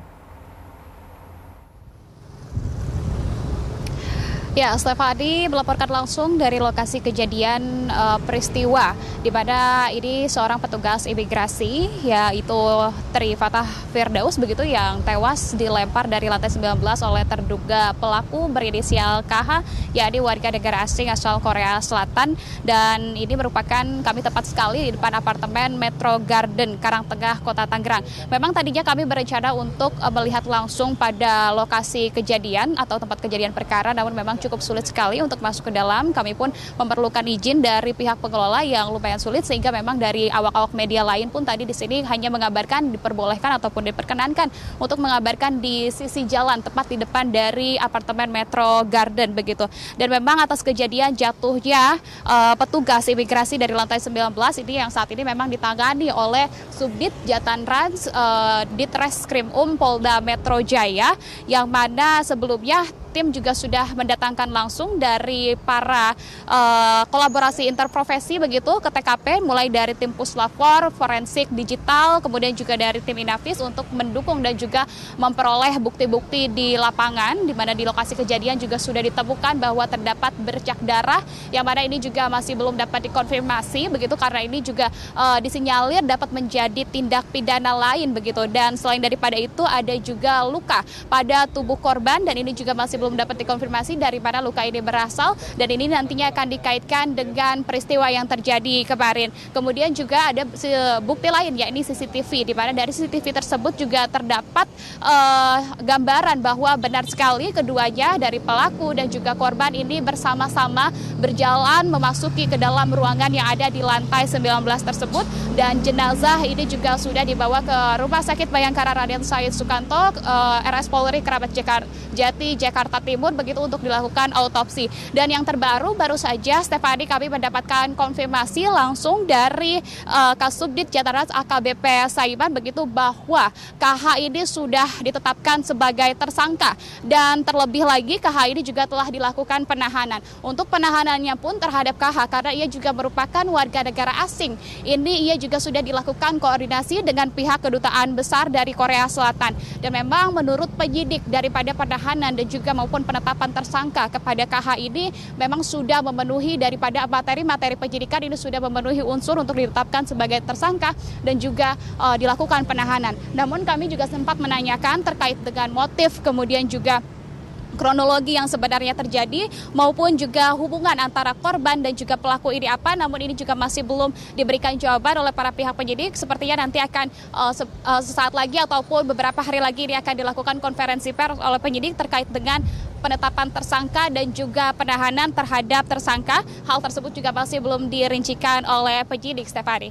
Ya, Stefani melaporkan langsung dari lokasi kejadian uh, peristiwa di mana ini seorang petugas imigrasi yaitu Tri Fatah Firdaus begitu yang tewas dilempar dari lantai sembilan belas oleh terduga pelaku berinisial K H yakni warga negara asing asal Korea Selatan, dan ini merupakan kami tepat sekali di depan apartemen Metro Garden Karangtengah Kota Tangerang. Memang tadinya kami berencana untuk uh, melihat langsung pada lokasi kejadian atau tempat kejadian perkara, namun memang cukup sulit sekali untuk masuk ke dalam. Kami pun memerlukan izin dari pihak pengelola yang lumayan sulit, sehingga memang dari awak-awak media lain pun tadi di sini hanya mengabarkan diperbolehkan ataupun diperkenankan untuk mengabarkan di sisi jalan tepat di depan dari apartemen Metro Garden begitu. Dan memang atas kejadian jatuhnya uh, petugas imigrasi dari lantai sembilan belas ini yang saat ini memang ditangani oleh Subdit Jatanrans uh, Ditreskrimum Polda Metro Jaya, yang mana sebelumnya tim juga sudah mendatangkan langsung dari para uh, kolaborasi interprofesi begitu ke T K P, mulai dari tim Puslapor, forensik digital, kemudian juga dari tim Inavis untuk mendukung dan juga memperoleh bukti-bukti di lapangan, di mana di lokasi kejadian juga sudah ditemukan bahwa terdapat bercak darah, yang mana ini juga masih belum dapat dikonfirmasi begitu karena ini juga uh, disinyalir dapat menjadi tindak pidana lain begitu. Dan selain daripada itu ada juga luka pada tubuh korban, dan ini juga masih belum dapat dikonfirmasi dari mana luka ini berasal, dan ini nantinya akan dikaitkan dengan peristiwa yang terjadi kemarin. Kemudian juga ada bukti lain yakni C C T V, di mana dari C C T V tersebut juga terdapat uh, gambaran bahwa benar sekali keduanya dari pelaku dan juga korban ini bersama-sama berjalan memasuki ke dalam ruangan yang ada di lantai sembilan belas tersebut, dan jenazah ini juga sudah dibawa ke Rumah Sakit Bayangkara Raden Said Sukanto uh, R S Polri Keramat Jakarta Jati Jakarta Timur begitu untuk dilakukan autopsi. Dan yang terbaru baru saja Stefani kami mendapatkan konfirmasi langsung dari uh, Kasubdit Jatanrans A K B P Saiman begitu bahwa K H ini sudah ditetapkan sebagai tersangka, dan terlebih lagi K H ini juga telah dilakukan penahanan. Untuk penahanannya pun terhadap K H karena ia juga merupakan warga negara asing. Ini ia juga sudah dilakukan koordinasi dengan pihak kedutaan besar dari Korea Selatan, dan memang menurut penyidik daripada penahanan dan juga maupun penetapan tersangka kepada K H ini memang sudah memenuhi daripada materi-materi penyidikan, ini sudah memenuhi unsur untuk ditetapkan sebagai tersangka dan juga uh, dilakukan penahanan. Namun kami juga sempat menanyakan terkait dengan motif, kemudian juga kronologi yang sebenarnya terjadi maupun juga hubungan antara korban dan juga pelaku ini apa, namun ini juga masih belum diberikan jawaban oleh para pihak penyidik. Sepertinya nanti akan uh, se uh, sesaat lagi ataupun beberapa hari lagi ini akan dilakukan konferensi pers oleh penyidik terkait dengan penetapan tersangka dan juga penahanan terhadap tersangka. Hal tersebut juga masih belum dirincikan oleh penyidik, Stefani.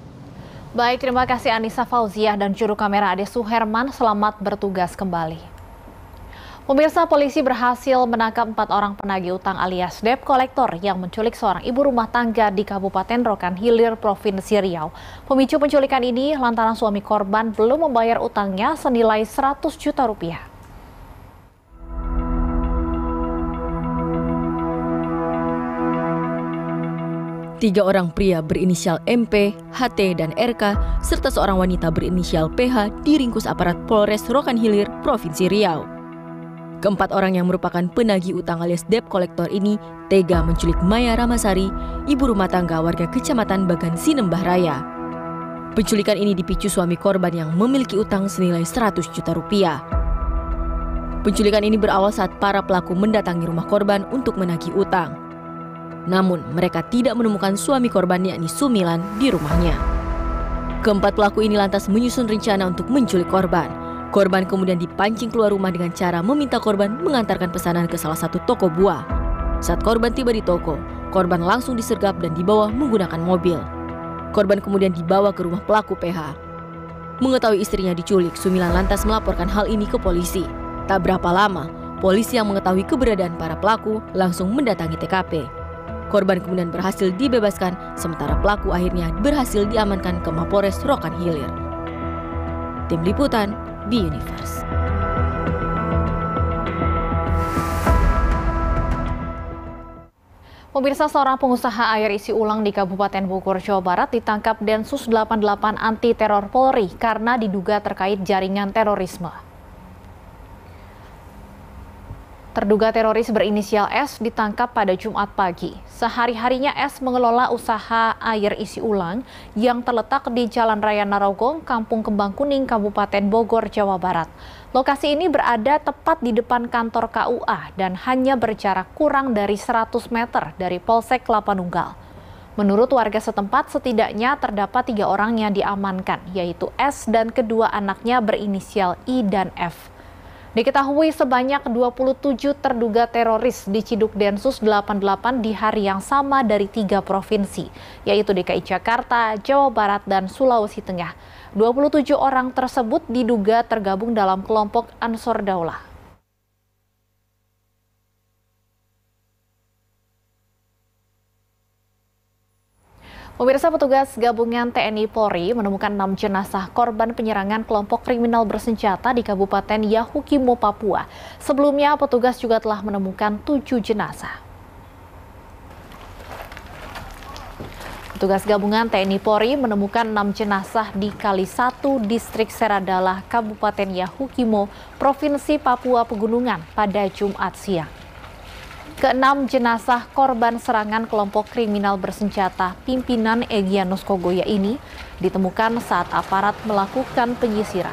Baik, terima kasih Anissa Fauziah dan juru kamera Ade Suherman. Selamat bertugas kembali. Pemirsa, polisi berhasil menangkap empat orang penagih utang alias debt collector yang menculik seorang ibu rumah tangga di Kabupaten Rokan Hilir, Provinsi Riau. Pemicu penculikan ini lantaran suami korban belum membayar utangnya senilai seratus juta rupiah. Tiga orang pria berinisial M P, H T, dan R K, serta seorang wanita berinisial P H diringkus aparat Polres Rokan Hilir, Provinsi Riau. Keempat orang yang merupakan penagih utang alias debt collector ini tega menculik Maya Ramasari, ibu rumah tangga warga Kecamatan Bagan Sinembah Raya. Penculikan ini dipicu suami korban yang memiliki utang senilai seratus juta rupiah. Penculikan ini berawal saat para pelaku mendatangi rumah korban untuk menagih utang. Namun, mereka tidak menemukan suami korban yakni Sumilan di rumahnya. Keempat pelaku ini lantas menyusun rencana untuk menculik korban. Korban kemudian dipancing keluar rumah dengan cara meminta korban mengantarkan pesanan ke salah satu toko buah. Saat korban tiba di toko, korban langsung disergap dan dibawa menggunakan mobil. Korban kemudian dibawa ke rumah pelaku P H. Mengetahui istrinya diculik, Sumilan lantas melaporkan hal ini ke polisi. Tak berapa lama, polisi yang mengetahui keberadaan para pelaku langsung mendatangi T K P. Korban kemudian berhasil dibebaskan, sementara pelaku akhirnya berhasil diamankan ke Mapores Rokan Hilir. Tim Liputan, B Universe. Pemirsa, seorang pengusaha air isi ulang di Kabupaten Bogor, Jawa Barat ditangkap Densus delapan puluh delapan Anti Teror Polri karena diduga terkait jaringan terorisme. Terduga teroris berinisial S ditangkap pada Jumat pagi. Sehari-harinya S mengelola usaha air isi ulang yang terletak di Jalan Raya Narogong, Kampung Kembang Kuning, Kabupaten Bogor, Jawa Barat. Lokasi ini berada tepat di depan kantor K U A dan hanya berjarak kurang dari seratus meter dari Polsek Kelapa Nunggal. Menurut warga setempat, setidaknya terdapat tiga orang yang diamankan, yaitu S dan kedua anaknya berinisial I dan F. Diketahui sebanyak dua puluh tujuh terduga teroris diciduk Densus delapan puluh delapan di hari yang sama dari tiga provinsi, yaitu D K I Jakarta, Jawa Barat, dan Sulawesi Tengah. dua puluh tujuh orang tersebut diduga tergabung dalam kelompok Ansor Daulah. Pemirsa, petugas gabungan T N I Polri menemukan enam jenazah korban penyerangan kelompok kriminal bersenjata di Kabupaten Yahukimo, Papua. Sebelumnya, petugas juga telah menemukan tujuh jenazah. Petugas gabungan T N I Polri menemukan enam jenazah di Kali satu, Distrik Seradalah, Kabupaten Yahukimo, Provinsi Papua Pegunungan pada Jumat siang. Keenam jenazah korban serangan kelompok kriminal bersenjata pimpinan Egyanus Kogoya ini ditemukan saat aparat melakukan penyisiran.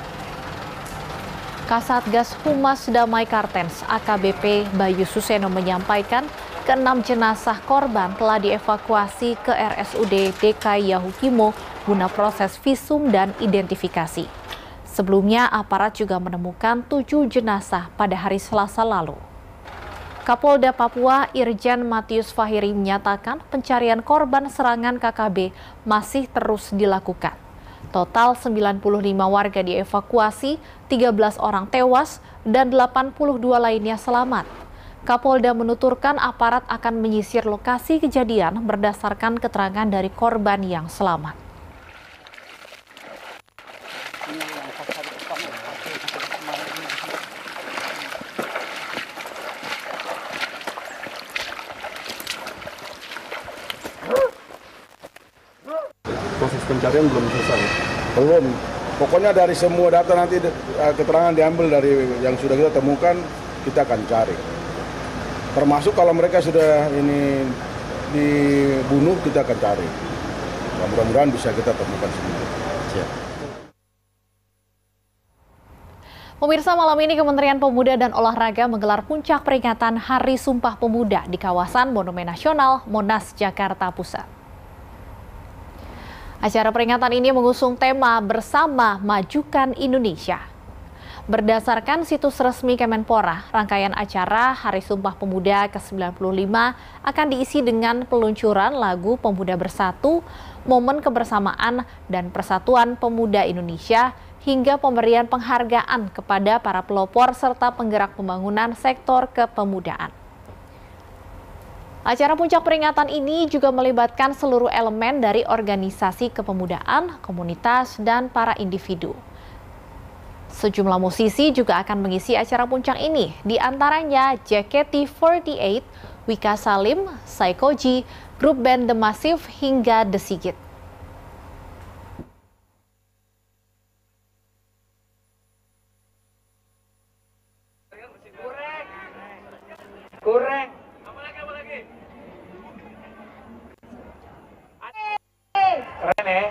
Kasatgas Humas Damai Kartens A K B P Bayu Suseno menyampaikan keenam jenazah korban telah dievakuasi ke R S U D D K I Yahukimo guna proses visum dan identifikasi. Sebelumnya, aparat juga menemukan tujuh jenazah pada hari Selasa lalu. Kapolda Papua Irjen Matius Fahiri menyatakan pencarian korban serangan K K B masih terus dilakukan. Total sembilan puluh lima warga dievakuasi, tiga belas orang tewas, dan delapan puluh dua lainnya selamat. Kapolda menuturkan aparat akan menyisir lokasi kejadian berdasarkan keterangan dari korban yang selamat. Proses pencarian belum selesai? Belum. Pokoknya dari semua data nanti keterangan diambil dari yang sudah kita temukan, kita akan cari. Termasuk kalau mereka sudah ini dibunuh, kita akan cari. Mudah-mudahan bisa kita temukan semua. Siap. Pemirsa, malam ini Kementerian Pemuda dan Olahraga menggelar puncak peringatan Hari Sumpah Pemuda di kawasan Monumen Nasional Monas, Jakarta Pusat. Acara peringatan ini mengusung tema Bersama Majukan Indonesia. Berdasarkan situs resmi Kemenpora, rangkaian acara Hari Sumpah Pemuda ke sembilan puluh lima akan diisi dengan peluncuran lagu Pemuda Bersatu, momen kebersamaan dan persatuan pemuda Indonesia, hingga pemberian penghargaan kepada para pelopor serta penggerak pembangunan sektor kepemudaan. Acara puncak peringatan ini juga melibatkan seluruh elemen dari organisasi kepemudaan, komunitas, dan para individu. Sejumlah musisi juga akan mengisi acara puncak ini, di antaranya J K T empat delapan, Wika Salim, Saikoji, grup band The Massive, hingga The Sigit. Kurang. Keren ya.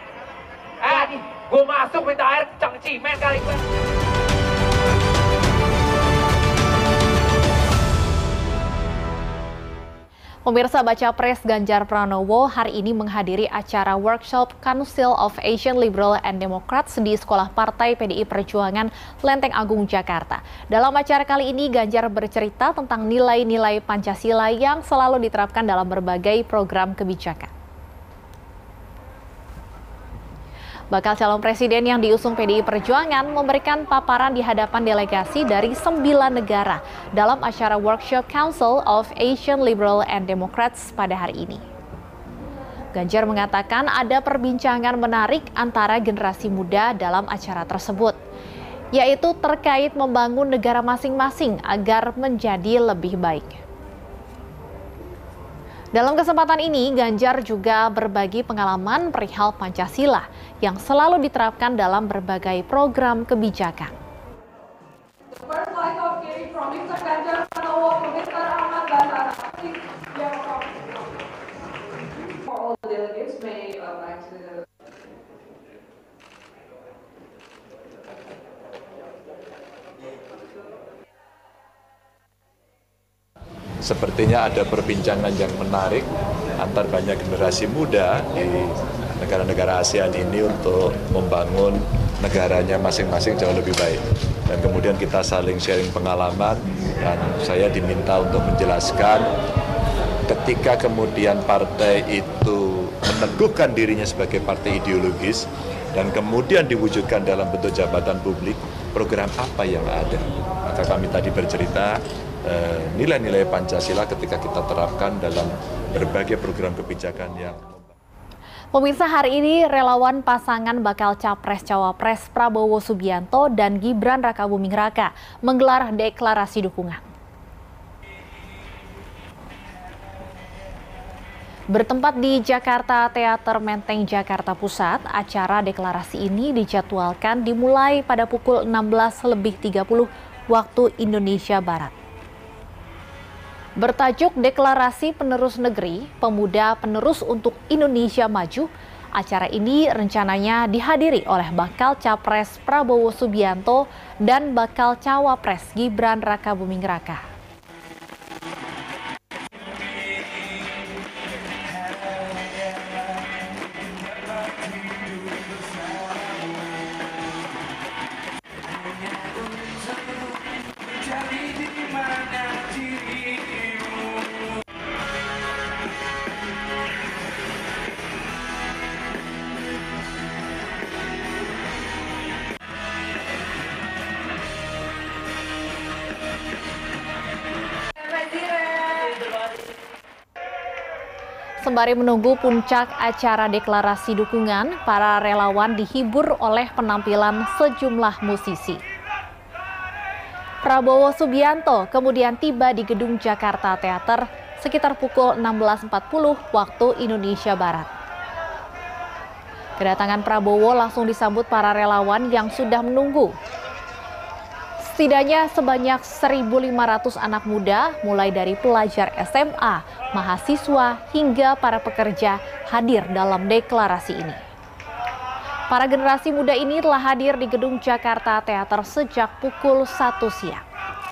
Eh, gue masuk minta air kencang cimen kali gue. Pemirsa, Baca Pres Ganjar Pranowo hari ini menghadiri acara workshop Council of Asian Liberal and Democrats di Sekolah Partai P D I Perjuangan Lenteng Agung, Jakarta. Dalam acara kali ini, Ganjar bercerita tentang nilai-nilai Pancasila yang selalu diterapkan dalam berbagai program kebijakan. Bakal calon presiden yang diusung P D I Perjuangan memberikan paparan di hadapan delegasi dari sembilan negara dalam acara workshop Council of Asian Liberal and Democrats pada hari ini. Ganjar mengatakan ada perbincangan menarik antara generasi muda dalam acara tersebut, yaitu terkait membangun negara masing-masing agar menjadi lebih baik. Dalam kesempatan ini, Ganjar juga berbagi pengalaman perihal Pancasila yang selalu diterapkan dalam berbagai program kebijakan. Sepertinya ada perbincangan yang menarik antar banyak generasi muda di negara-negara ASEAN ini untuk membangun negaranya masing-masing jauh lebih baik. Dan kemudian kita saling sharing pengalaman, dan saya diminta untuk menjelaskan ketika kemudian partai itu meneguhkan dirinya sebagai partai ideologis dan kemudian diwujudkan dalam bentuk jabatan publik, program apa yang ada. Maka kami tadi bercerita nilai-nilai Pancasila ketika kita terapkan dalam berbagai program kebijakan yang... Pemirsa, hari ini relawan pasangan bakal Capres-Cawapres Prabowo Subianto dan Gibran Rakabuming Raka menggelar deklarasi dukungan. Bertempat di Jakarta Teater Menteng, Jakarta Pusat, acara deklarasi ini dijadwalkan dimulai pada pukul enam belas lebih tiga puluh waktu Indonesia Barat. Bertajuk Deklarasi Penerus Negeri, Pemuda Penerus untuk Indonesia Maju, acara ini rencananya dihadiri oleh bakal Capres Prabowo Subianto dan bakal Cawapres Gibran Rakabuming Raka. Sembari menunggu puncak acara deklarasi dukungan, para relawan dihibur oleh penampilan sejumlah musisi. Prabowo Subianto kemudian tiba di Gedung Jakarta Teater sekitar pukul enam belas empat puluh waktu Indonesia Barat. Kedatangan Prabowo langsung disambut para relawan yang sudah menunggu. Setidaknya sebanyak seribu lima ratus anak muda, mulai dari pelajar S M A, mahasiswa, hingga para pekerja hadir dalam deklarasi ini. Para generasi muda ini telah hadir di Gedung Jakarta Teater sejak pukul satu siang.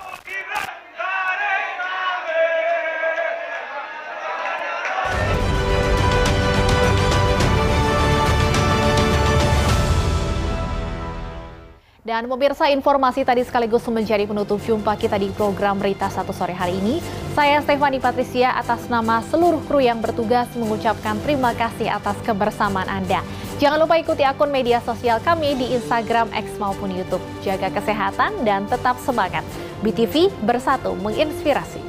Dan pemirsa, informasi tadi sekaligus menjadi penutup jumpa kita di program Berita Satu Sore hari ini. Saya Stefani Patricia atas nama seluruh kru yang bertugas mengucapkan terima kasih atas kebersamaan Anda. Jangan lupa ikuti akun media sosial kami di Instagram, X maupun YouTube. Jaga kesehatan dan tetap semangat. B T V bersatu menginspirasi.